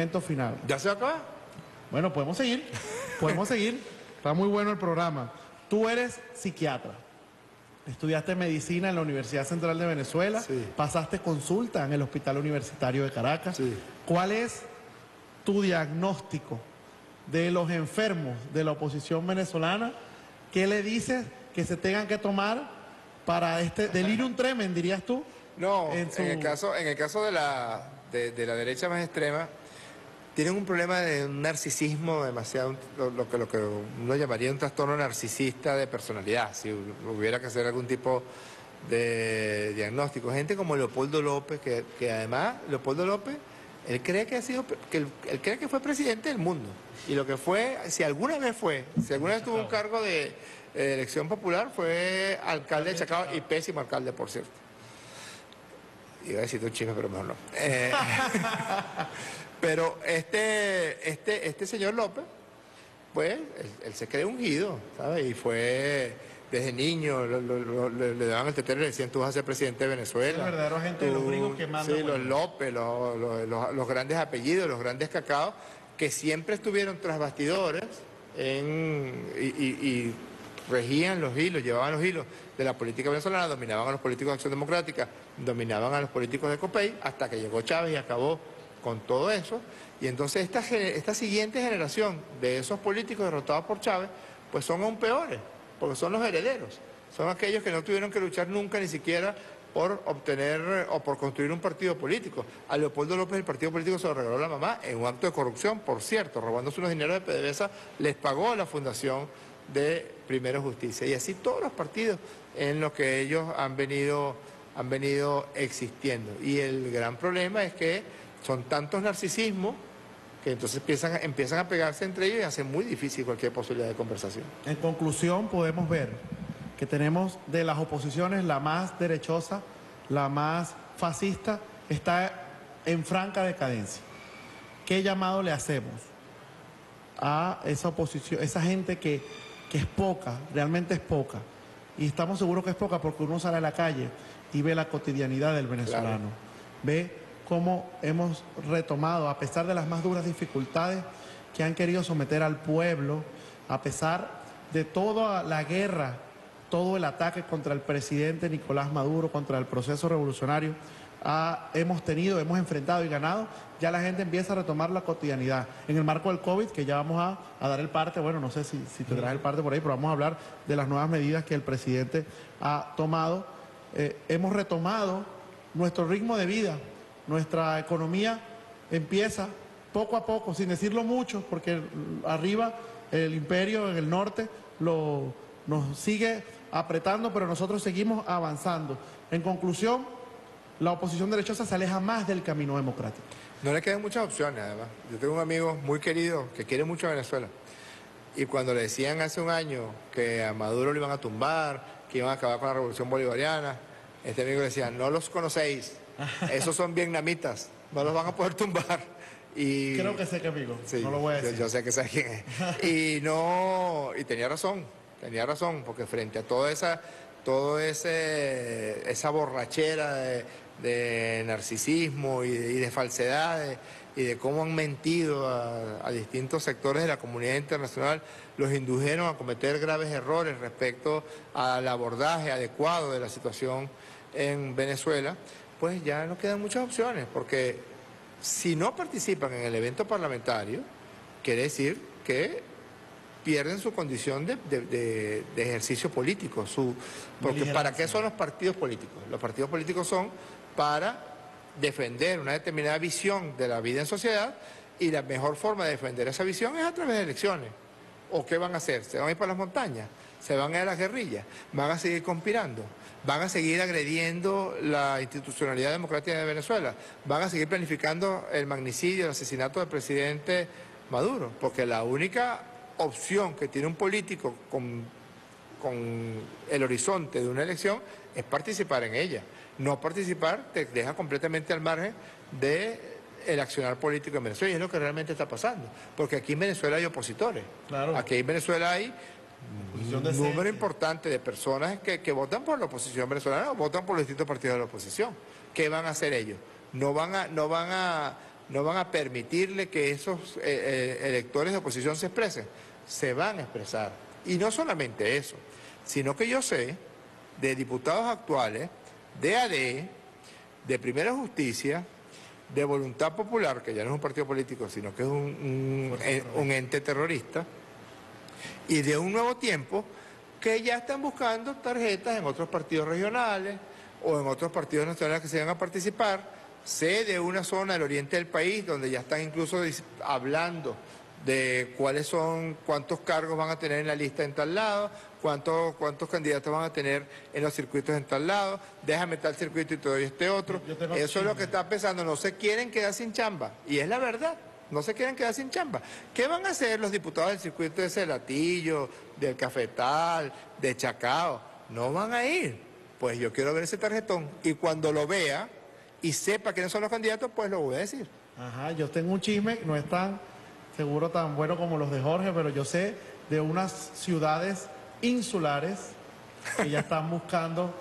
¿Ya se acaba? Bueno, podemos seguir, está muy bueno el programa. tú eres psiquiatra, estudiaste medicina en la Universidad Central de Venezuela, Sí. pasaste consulta en el Hospital Universitario de Caracas. Sí. ¿Cuál es tu diagnóstico de los enfermos de la oposición venezolana? ¿Qué le dices que se tengan que tomar para este delirium tremens, dirías tú? No, en su- en el caso de la derecha más extrema, tienen un problema de un narcisismo demasiado, lo que uno llamaría un trastorno narcisista de personalidad, si hubiera que hacer algún tipo de diagnóstico. Gente como Leopoldo López, que además Leopoldo López, él cree que él cree que fue presidente del mundo. Y lo que fue, si alguna vez tuvo un cargo de elección popular, fue alcalde de Chacao, y pésimo alcalde, por cierto. Iba a decirte un chisme, pero mejor no. Pero este señor López, pues, él se cree ungido, ¿sabes? Y fue, desde niño, le daban el tetero y le decían, tú vas a ser presidente de Venezuela. Es el verdadero agente de los gringos que manda. Sí, bueno. los López, los grandes apellidos, los grandes cacaos, que siempre estuvieron tras bastidores y regían los hilos, llevaban los hilos de la política venezolana, dominaban a los políticos de Acción Democrática, dominaban a los políticos de COPEI, hasta que llegó Chávez y acabó con todo eso. Y entonces esta siguiente generación de esos políticos derrotados por Chávez, pues son aún peores, porque son los herederos. Son aquellos que no tuvieron que luchar nunca ni siquiera por obtener o por construir un partido político. A Leopoldo López el partido político se lo regaló la mamá en un acto de corrupción, por cierto, robándose unos dineros de PDVSA, les pagó la fundación de Primero Justicia. Y así todos los partidos en los que ellos han venido existiendo. Y el gran problema es que son tantos narcisismos que entonces empiezan a pegarse entre ellos y hacen muy difícil cualquier posibilidad de conversación. En conclusión, podemos ver que tenemos de las oposiciones la más derechosa, la más fascista, está en franca decadencia. ¿Qué llamado le hacemos a esa oposición, esa gente que es poca, realmente es poca? Y estamos seguros que es poca porque uno sale a la calle y ve la cotidianidad del venezolano. Claro. Ve cómo hemos retomado, a pesar de las más duras dificultades que han querido someter al pueblo, a pesar de toda la guerra, todo el ataque contra el presidente Nicolás Maduro, contra el proceso revolucionario, hemos enfrentado y ganado, ya la gente empieza a retomar la cotidianidad. En el marco del COVID, que ya vamos a dar el parte, bueno, no sé si tendrás el parte por ahí, pero vamos a hablar de las nuevas medidas que el presidente ha tomado. Hemos retomado nuestro ritmo de vida, nuestra economía empieza poco a poco, sin decirlo mucho, porque arriba el imperio en el norte nos sigue apretando, pero nosotros seguimos avanzando. En conclusión, la oposición derechosa se aleja más del camino democrático. No le quedan muchas opciones, además. Yo tengo un amigo muy querido que quiere mucho a Venezuela. Y cuando le decían hace un año que a Maduro lo iban a tumbar, que iban a acabar con la revolución bolivariana, este amigo le decía, no los conocéis, esos son vietnamitas, no los van a poder tumbar. Y creo que sé que amigo, sí, no lo voy a decir. Yo sé que sabes quién es. Y tenía razón, porque frente a esa borrachera de narcisismo y de falsedades y de cómo han mentido a distintos sectores de la comunidad internacional, los indujeron a cometer graves errores respecto al abordaje adecuado de la situación en Venezuela, pues ya no quedan muchas opciones, porque si no participan en el evento parlamentario, quiere decir que pierden su condición de ejercicio político. Porque ¿para qué son los partidos políticos? Los partidos políticos son para defender una determinada visión de la vida en sociedad, y la mejor forma de defender esa visión es a través de elecciones. ¿O qué van a hacer? ¿Se van a ir para las montañas? ¿Se van a ir a las guerrillas? ¿Van a seguir conspirando? ¿Van a seguir agrediendo la institucionalidad democrática de Venezuela? ¿Van a seguir planificando el magnicidio, el asesinato del presidente Maduro? Porque la única opción que tiene un político con el horizonte de una elección es participar en ella. No participar te deja completamente al margen del accionar político en Venezuela, y es lo que realmente está pasando. Porque aquí en Venezuela hay opositores. Claro. Aquí en Venezuela hay un número importante de personas que votan por la oposición venezolana o votan por los distintos partidos de la oposición. ¿Qué van a hacer ellos? No van a permitirle que esos electores de oposición se expresen. Se van a expresar, Y no solamente eso, sino que yo sé de diputados actuales, de AD, de Primera Justicia, de Voluntad Popular, que ya no es un partido político, sino que es un ente terrorista, y de Un Nuevo Tiempo, que ya están buscando tarjetas en otros partidos regionales o en otros partidos nacionales que se van a participar. Sé de una zona del oriente del país donde ya están incluso hablando de cuántos cargos van a tener en la lista en tal lado, cuántos candidatos van a tener en los circuitos en tal lado, déjame tal circuito y te doy este otro. Eso es lo que está pensando, no se quieren quedar sin chamba, y es la verdad, no se quieren quedar sin chamba. ¿Qué van a hacer los diputados del circuito de Celatillo, del Cafetal, de Chacao? No van a ir. Pues yo quiero ver ese tarjetón, y cuando lo vea y sepa quiénes son los candidatos, pues lo voy a decir. Ajá, yo tengo un chisme, no es tan seguro tan bueno como los de Jorge, pero yo sé de unas ciudades insulares que ya están buscando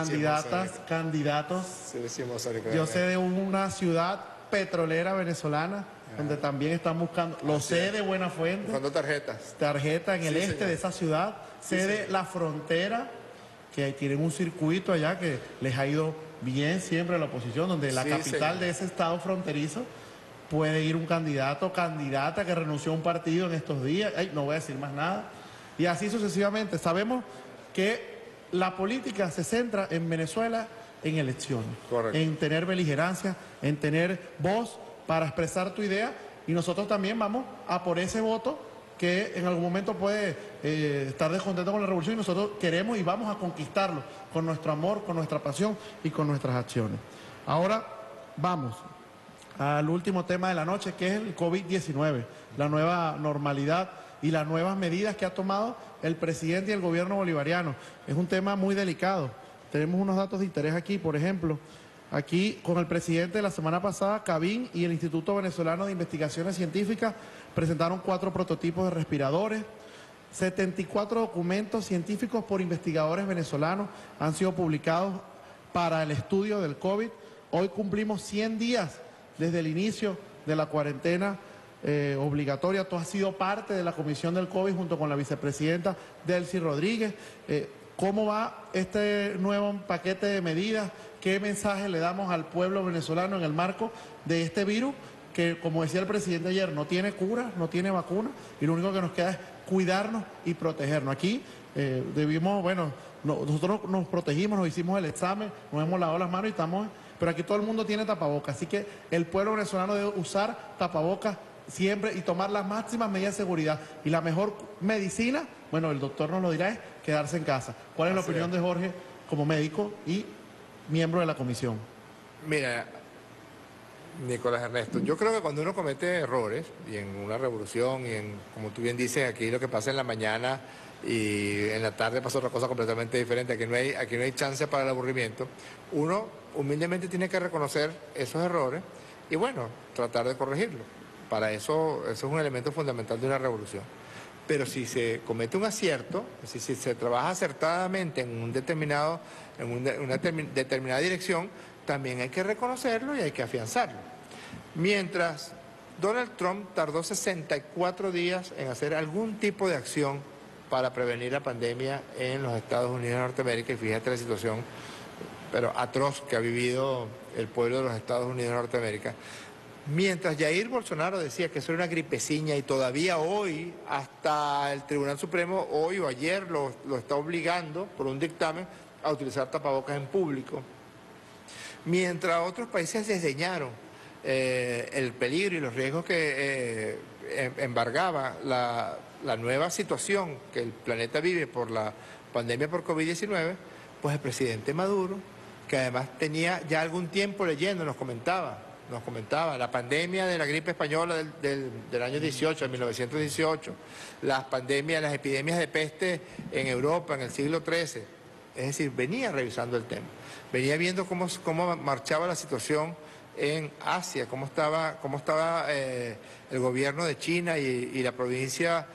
candidatos. Yo sé de una ciudad petrolera venezolana donde también están buscando, lo sé de Buena Fuente. Buscando tarjetas. Tarjeta en el este de esa ciudad. Sé de La Frontera, que tienen un circuito allá que les ha ido bien siempre a la oposición, donde la capital de ese estado fronterizo puede ir un candidato o candidata que renunció a un partido en estos días. No voy a decir más nada. Y así sucesivamente. Sabemos que la política se centra en Venezuela en elecciones. Correcto. En tener beligerancia, en tener voz para expresar tu idea. Y nosotros también vamos a por ese voto que en algún momento puede estar descontento con la revolución, y nosotros queremos y vamos a conquistarlo con nuestro amor, con nuestra pasión y con nuestras acciones. Ahora vamos al último tema de la noche, que es el COVID-19, la nueva normalidad y las nuevas medidas que ha tomado el presidente y el gobierno bolivariano. Es un tema muy delicado. Tenemos unos datos de interés aquí, por ejemplo, aquí con el presidente la semana pasada, Cabín y el Instituto Venezolano de Investigaciones Científicas presentaron 4 prototipos de respiradores, 74 documentos científicos por investigadores venezolanos han sido publicados para el estudio del COVID. Hoy cumplimos 100 días desde el inicio de la cuarentena obligatoria. Tú has sido parte de la comisión del COVID junto con la vicepresidenta Delcy Rodríguez. ¿Cómo va este nuevo paquete de medidas? ¿Qué mensaje le damos al pueblo venezolano en el marco de este virus que, como decía el presidente ayer, no tiene cura, no tiene vacuna, y lo único que nos queda es cuidarnos y protegernos? Aquí nosotros nos protegimos, nos hicimos el examen, nos hemos lavado las manos y estamos... Pero aquí todo el mundo tiene tapabocas, así que el pueblo venezolano debe usar tapabocas siempre y tomar las máximas medidas de seguridad. Y la mejor medicina, bueno, el doctor nos lo dirá, es quedarse en casa. ¿Cuál es la opinión de Jorge como médico y miembro de la comisión? Mira, Nicolás Ernesto, yo creo que cuando uno comete errores, y en una revolución, y como tú bien dices, aquí lo que pasa en la mañana y en la tarde pasa otra cosa completamente diferente, aquí no hay chance para el aburrimiento, uno humildemente tiene que reconocer esos errores y bueno, tratar de corregirlos. Para eso es un elemento fundamental de una revolución. Pero si se comete un acierto, si se trabaja acertadamente en una determinada dirección, también hay que reconocerlo y hay que afianzarlo. Mientras Donald Trump tardó 64 días en hacer algún tipo de acción para prevenir la pandemia en los Estados Unidos de Norteamérica, y fíjate la situación pero atroz que ha vivido el pueblo de los Estados Unidos de Norteamérica. Mientras Jair Bolsonaro decía que eso era una gripeciña, y todavía hoy, hasta el Tribunal Supremo, hoy o ayer, lo está obligando por un dictamen a utilizar tapabocas en público. Mientras otros países desdeñaron el peligro y los riesgos que embargaba la nueva situación que el planeta vive por la pandemia por COVID-19, pues el presidente Maduro, que además tenía ya algún tiempo leyendo, nos comentaba la pandemia de la gripe española del año 18, de 1918, las epidemias de peste en Europa en el siglo XIII. Es decir, venía revisando el tema, venía viendo cómo marchaba la situación en Asia, cómo estaba el gobierno de China y la provincia,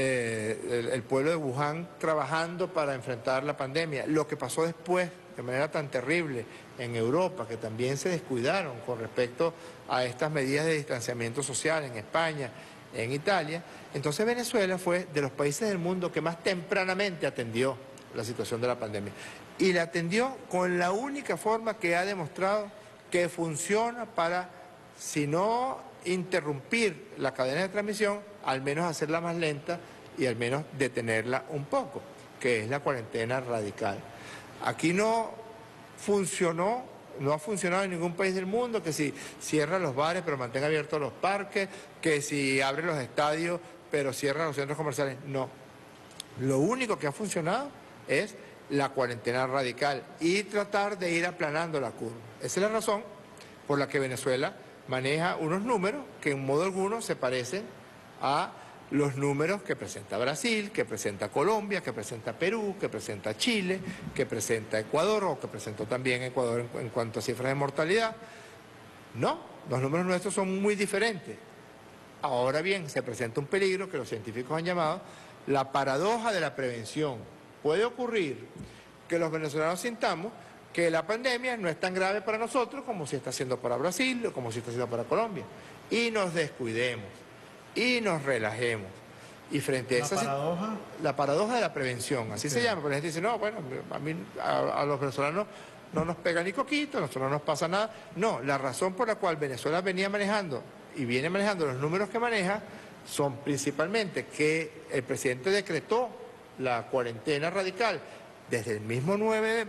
el pueblo de Wuhan trabajando para enfrentar la pandemia. Lo que pasó después, de manera tan terrible, en Europa, que también se descuidaron con respecto a estas medidas de distanciamiento social, en España, en Italia. Entonces Venezuela fue de los países del mundo que más tempranamente atendió la situación de la pandemia. Y la atendió con la única forma que ha demostrado que funciona para, si no interrumpir la cadena de transmisión, al menos hacerla más lenta y al menos detenerla un poco, que es la cuarentena radical. Aquí no funcionó, no ha funcionado en ningún país del mundo, que si cierra los bares pero mantenga abiertos los parques, que si abre los estadios pero cierra los centros comerciales. No. Lo único que ha funcionado es la cuarentena radical y tratar de ir aplanando la curva. Esa es la razón por la que Venezuela maneja unos números que en modo alguno se parecen a los números que presenta Brasil, que presenta Colombia, que presenta Perú, que presenta Chile, que presenta Ecuador, o que presentó también Ecuador en cuanto a cifras de mortalidad. No, los números nuestros son muy diferentes. Ahora bien, se presenta un peligro que los científicos han llamado la paradoja de la prevención. Puede ocurrir que los venezolanos sintamos que la pandemia no es tan grave para nosotros como si está siendo para Brasil o como si está siendo para Colombia. Y nos descuidemos y nos relajemos. Y frente a esa... paradoja? La paradoja de la prevención, así se llama. Porque la gente dice, no, bueno, a los venezolanos no nos pega ni coquito, a nosotros no nos pasa nada. No, la razón por la cual Venezuela venía manejando y viene manejando los números que maneja son principalmente que el presidente decretó la cuarentena radical desde el mismo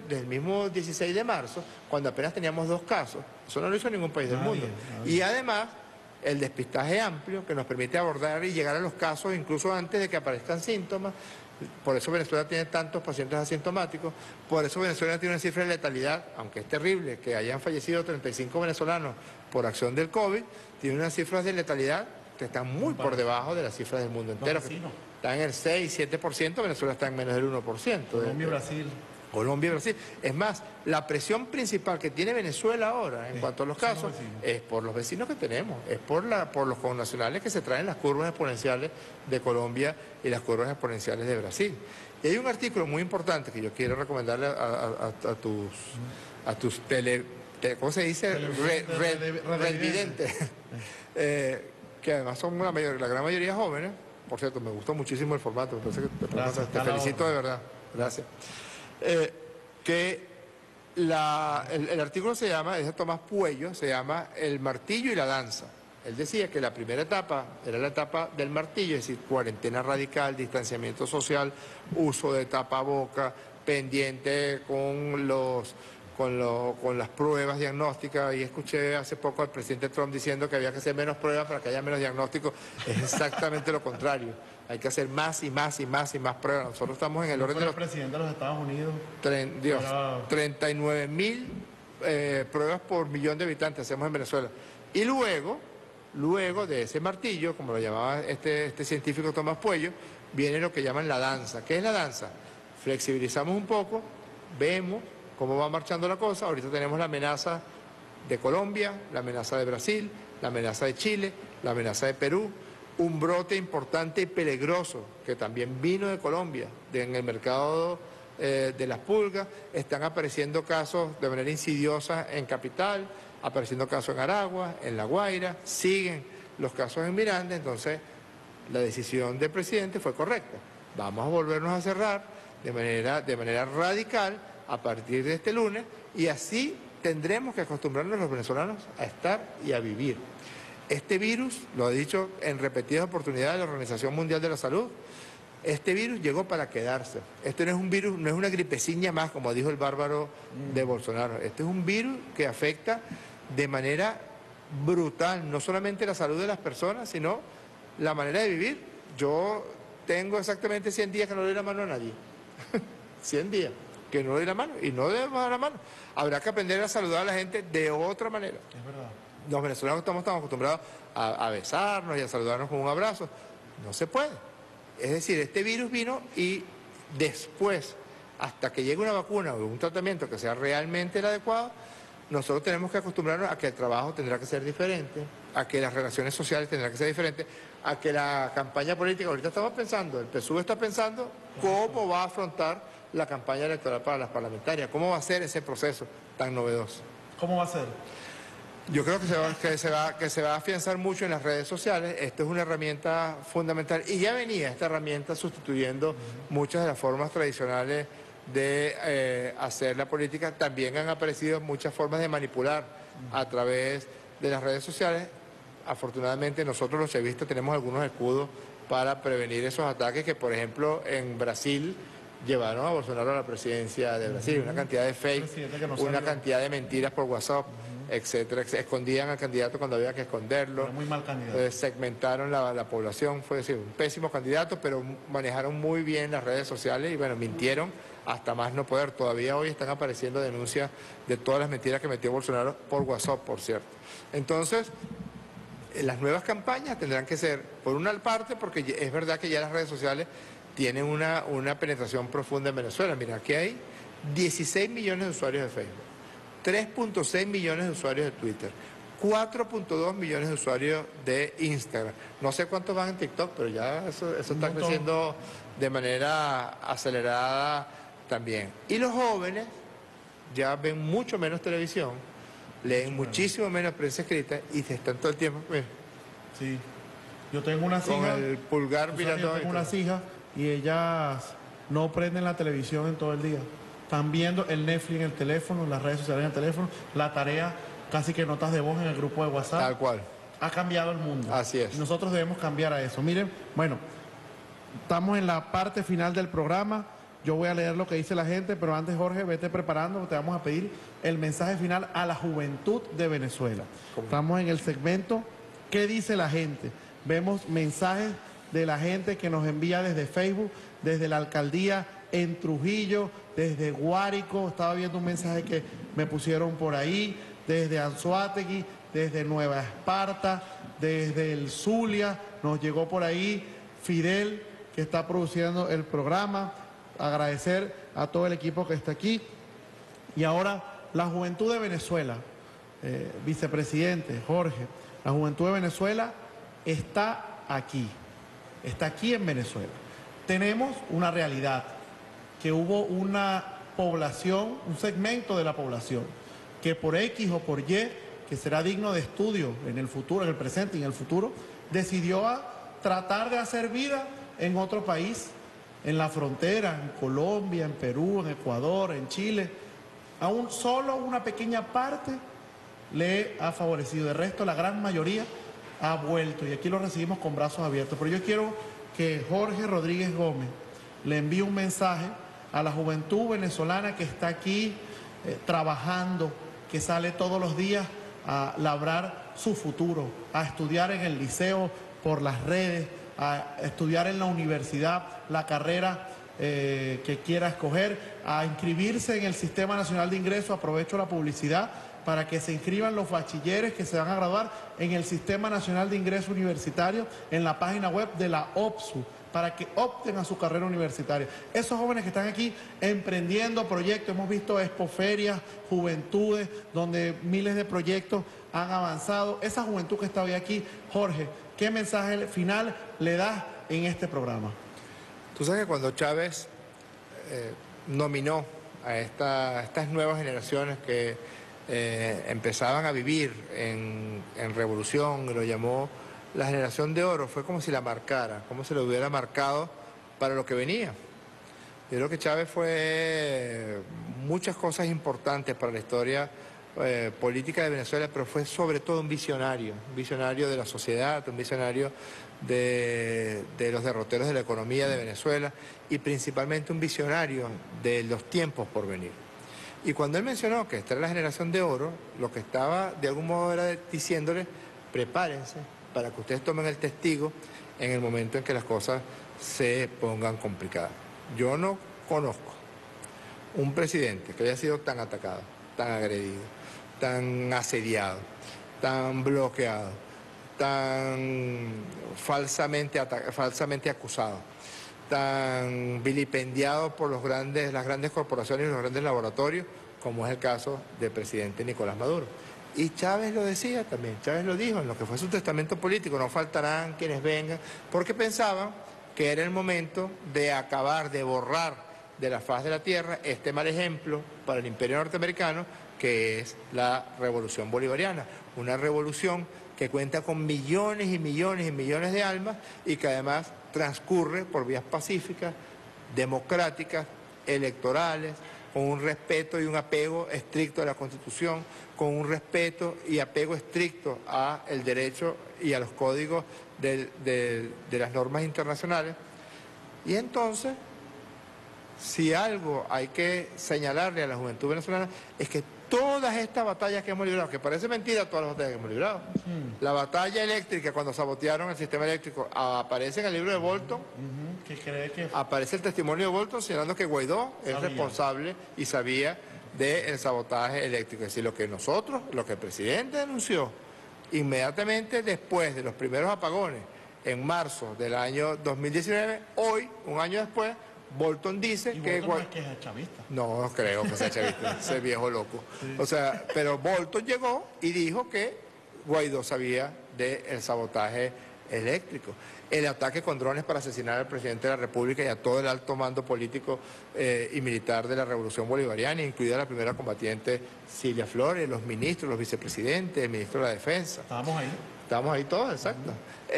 16 de marzo, cuando apenas teníamos 2 casos. Eso no lo hizo ningún país del mundo. Y además, el despistaje amplio que nos permite abordar y llegar a los casos incluso antes de que aparezcan síntomas. Por eso Venezuela tiene tantos pacientes asintomáticos, por eso Venezuela tiene una cifra de letalidad, aunque es terrible que hayan fallecido 35 venezolanos por acción del COVID, tiene unas cifras de letalidad que están muy por debajo de las cifras del mundo entero. Están en el 6, 7%, Venezuela está en menos del 1%. Colombia y Brasil. Colombia y Brasil. Es más, la presión principal que tiene Venezuela ahora en cuanto a los casos es por los vecinos que tenemos, es por los connacionales que se traen las curvas exponenciales de Colombia y las curvas exponenciales de Brasil. Y hay un artículo muy importante que yo quiero recomendarle a tus ¿cómo se dice? Redvidentes. Que además son la gran mayoría jóvenes. Por cierto, me gustó muchísimo el formato, entonces te felicito de verdad. Gracias. El artículo se llama, es de Tomás Puello, se llama El martillo y la danza. Él decía que la primera etapa era la etapa del martillo, es decir, cuarentena radical, distanciamiento social, uso de tapaboca, pendiente con las pruebas diagnósticas, y escuché hace poco al presidente Trump diciendo que había que hacer menos pruebas para que haya menos diagnósticos. Es exactamente lo contrario. Hay que hacer más y más y más y más pruebas. Nosotros estamos en el orden de los... presidente de los Estados Unidos. 39.000 pruebas por millón de habitantes hacemos en Venezuela. Y luego de ese martillo, como lo llamaba este científico Tomás Puello, viene lo que llaman la danza. ¿Qué es la danza? Flexibilizamos un poco, vemos cómo va marchando la cosa. Ahorita tenemos la amenaza de Colombia, la amenaza de Brasil, la amenaza de Chile, la amenaza de Perú, un brote importante y peligroso que también vino de Colombia, en el mercado de las pulgas. Están apareciendo casos de manera insidiosa en Capital, apareciendo casos en Aragua, en La Guaira, siguen los casos en Miranda. Entonces la decisión del presidente fue correcta. Vamos a volvernos a cerrar de manera radical a partir de este lunes, y así tendremos que acostumbrarnos los venezolanos a estar y a vivir. Este virus, lo ha dicho en repetidas oportunidades la Organización Mundial de la Salud, este virus llegó para quedarse. Este no es un virus, no es una gripeciña más, como dijo el bárbaro de Bolsonaro. Este es un virus que afecta de manera brutal, no solamente la salud de las personas, sino la manera de vivir. Yo tengo exactamente 100 días que no le doy la mano a nadie. 100 días que no le doy la mano, y no debemos dar la mano. Habrá que aprender a saludar a la gente de otra manera. Es verdad. Los venezolanos estamos acostumbrados a besarnos y a saludarnos con un abrazo. No se puede. Es decir, este virus vino y después, hasta que llegue una vacuna o un tratamiento que sea realmente el adecuado, nosotros tenemos que acostumbrarnos a que el trabajo tendrá que ser diferente, a que las relaciones sociales tendrán que ser diferentes, a que la campaña política, ahorita estamos pensando, el PSUV está pensando cómo va a afrontar la campaña electoral para las parlamentarias, cómo va a ser ese proceso tan novedoso. ¿Cómo va a ser? Yo creo que se va a afianzar mucho en las redes sociales. Esto es una herramienta fundamental y ya venía esta herramienta sustituyendo muchas de las formas tradicionales de hacer la política. También han aparecido muchas formas de manipular a través de las redes sociales. Afortunadamente nosotros los chavistas tenemos algunos escudos para prevenir esos ataques que, por ejemplo, en Brasil llevaron a Bolsonaro a la presidencia de Brasil. Una cantidad de fake, una cantidad de mentiras por WhatsApp, etcétera. Escondían al candidato cuando había que esconderlo. Era muy mal candidato. Segmentaron la población. Fue decir, un pésimo candidato, pero manejaron muy bien las redes sociales y, bueno, mintieron hasta más no poder. Todavía hoy están apareciendo denuncias de todas las mentiras que metió Bolsonaro por WhatsApp, por cierto. Entonces, las nuevas campañas tendrán que ser, por una parte, porque es verdad que ya las redes sociales tienen una penetración profunda en Venezuela. Mira, aquí hay 16 millones de usuarios de Facebook, 3.6 millones de usuarios de Twitter, 4.2 millones de usuarios de Instagram. No sé cuántos van en TikTok, pero ya eso está creciendo de manera acelerada también. Y los jóvenes ya ven mucho menos televisión, leen muchísimo menos prensa escrita y se están todo el tiempo, mira, Sí. Yo tengo unas con hijas. el pulgar mirando. Yo tengo unas hijas y ellas no prenden la televisión en todo el día. Están viendo el Netflix en el teléfono, las redes sociales en el teléfono, la tarea, casi que notas de voz en el grupo de WhatsApp. Tal cual. Ha cambiado el mundo. Así es. Y nosotros debemos cambiar a eso. Miren, bueno, estamos en la parte final del programa. Yo voy a leer lo que dice la gente, pero antes, Jorge, vete preparando, te vamos a pedir el mensaje final a la juventud de Venezuela. Estamos en el segmento ¿Qué dice la gente? Vemos mensajes de la gente que nos envía desde Facebook, desde la alcaldía en Trujillo, desde Guárico, estaba viendo un mensaje que me pusieron por ahí, desde Anzoátegui, desde Nueva Esparta, desde el Zulia, nos llegó por ahí Fidel, que está produciendo el programa. Agradecer a todo el equipo que está aquí. Y ahora, la juventud de Venezuela, vicepresidente Jorge, la juventud de Venezuela está aquí en Venezuela. Tenemos una realidad, que hubo una población, un segmento de la población, que por X o por Y, que será digno de estudio en el futuro, en el presente y en el futuro, decidió tratar de hacer vida en otro país, en la frontera, en Colombia, en Perú, en Ecuador, en Chile. Aún solo una pequeña parte le ha favorecido. De resto, la gran mayoría ha vuelto y aquí lo recibimos con brazos abiertos. Pero yo quiero que Jorge Rodríguez Gómez le envíe un mensaje a la juventud venezolana que está aquí trabajando, que sale todos los días a labrar su futuro, a estudiar en el liceo por las redes, a estudiar en la universidad la carrera que quiera escoger, a inscribirse en el Sistema Nacional de Ingreso. Aprovecho la publicidad para que se inscriban los bachilleres que se van a graduar en el Sistema Nacional de Ingreso Universitario en la página web de la OPSU, para que opten a su carrera universitaria. Esos jóvenes que están aquí emprendiendo proyectos, hemos visto expoferias, juventudes, donde miles de proyectos han avanzado. Esa juventud que está hoy aquí, Jorge, ¿qué mensaje final le das en este programa? Tú sabes que cuando Chávez nominó a estas nuevas generaciones que empezaban a vivir en revolución, lo llamó la generación de oro, fue como si la marcara, como si lo hubiera marcado para lo que venía. Yo creo que Chávez fue muchas cosas importantes para la historia política de Venezuela, pero fue sobre todo un visionario de la sociedad, un visionario de los derroteros de la economía de Venezuela y principalmente un visionario de los tiempos por venir. Y cuando él mencionó que esta era la generación de oro, lo que estaba de algún modo era diciéndole, prepárense para que ustedes tomen el testigo en el momento en que las cosas se pongan complicadas. Yo no conozco un presidente que haya sido tan atacado, tan agredido, tan asediado, tan bloqueado, tan falsamente acusado, tan vilipendiado por las grandes corporaciones y los grandes laboratorios, como es el caso del presidente Nicolás Maduro. Y Chávez lo decía también, Chávez lo dijo en lo que fue su testamento político, no faltarán quienes vengan, porque pensaban que era el momento de acabar, de borrar de la faz de la tierra este mal ejemplo para el imperio norteamericano, que es la revolución bolivariana, una revolución que cuenta con millones y millones y millones de almas y que además transcurre por vías pacíficas, democráticas, electorales, con un respeto y un apego estricto a la Constitución, con un respeto y apego estricto al derecho y a los códigos de las normas internacionales. Y entonces, si algo hay que señalarle a la juventud venezolana es que todas estas batallas que hemos librado, que parece mentira todas las batallas que hemos librado, la batalla eléctrica cuando sabotearon el sistema eléctrico, aparece en el libro de Bolton, ¿Qué cree que aparece el testimonio de Bolton señalando que Guaidó es responsable y sabía del sabotaje eléctrico. Es decir, lo que el presidente denunció inmediatamente después de los primeros apagones, en marzo del año 2019, hoy, un año después, Bolton dice que... Bolton no es que es chavista. No creo que sea chavista, ese viejo loco. Sí. O sea, pero Bolton llegó y dijo que Guaidó sabía del sabotaje eléctrico. El ataque con drones para asesinar al presidente de la República y a todo el alto mando político y militar de la Revolución Bolivariana, incluida la primera combatiente Cilia Flores, los ministros, los vicepresidentes, el ministro de la Defensa. Estamos ahí todos, exacto.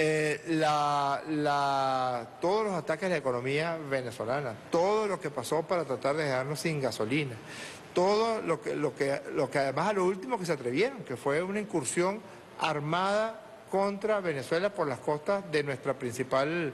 Todos los ataques a la economía venezolana, todo lo que pasó para tratar de dejarnos sin gasolina, todo lo que además a lo último que se atrevieron, que fue una incursión armada contra Venezuela por las costas de nuestro principal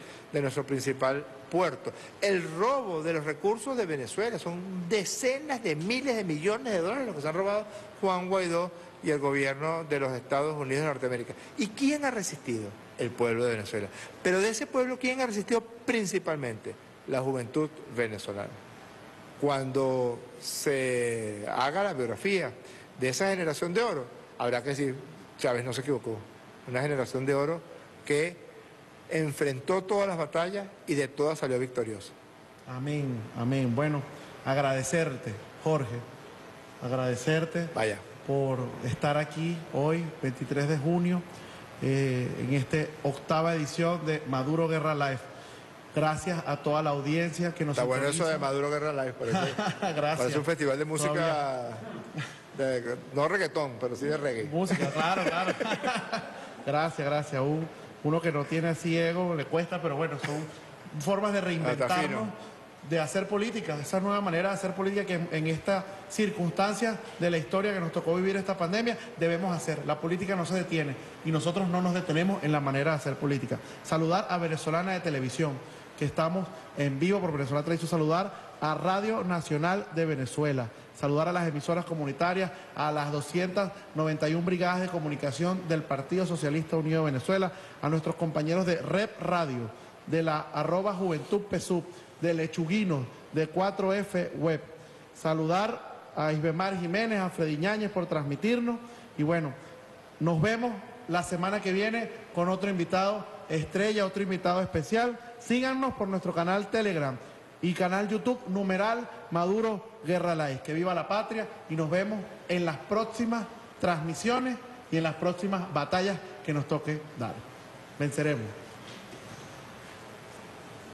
puerto. El robo de los recursos de Venezuela, son decenas de miles de millones de dólares los que se han robado Juan Guaidó y el gobierno de los Estados Unidos de Norteamérica. ¿Y quién ha resistido? El pueblo de Venezuela. Pero de ese pueblo, ¿quién ha resistido? Principalmente la juventud venezolana. Cuando se haga la biografía de esa generación de oro, habrá que decir, Chávez no se equivocó. Una generación de oro que enfrentó todas las batallas y de todas salió victoriosa. Amén, amén. Bueno, agradecerte, Jorge, agradecerte por estar aquí hoy, 23 de junio, en esta 8ª edición de Maduro Guerra Live. Gracias a toda la audiencia que nos Está bueno eso de Maduro Guerra Live, Gracias. Parece un festival de música, no reggaetón, pero sí de reggae. Música, claro. Gracias. Uno que no tiene así ego, le cuesta, pero bueno, son formas de reinventarnos, de hacer política, esa nueva manera de hacer política que en esta circunstancia de la historia que nos tocó vivir esta pandemia, debemos hacer. La política no se detiene y nosotros no nos detenemos en la manera de hacer política. Saludar a Venezolana de Televisión, que estamos en vivo por Venezuela Televisión, saludar a Radio Nacional de Venezuela, saludar a las emisoras comunitarias, a las 291 brigadas de comunicación del Partido Socialista Unido de Venezuela, a nuestros compañeros de Rep Radio, de la @JuventudPSUV, de Lechuguino, de 4F Web. Saludar a Isbemar Jiménez, a Freddy Ñáñez por transmitirnos. Y bueno, nos vemos la semana que viene con otro invitado estrella, otro invitado especial. Síganos por nuestro canal Telegram y canal YouTube #Maduro Guerra Live. Que viva la patria y nos vemos en las próximas transmisiones y en las próximas batallas que nos toque dar. Venceremos.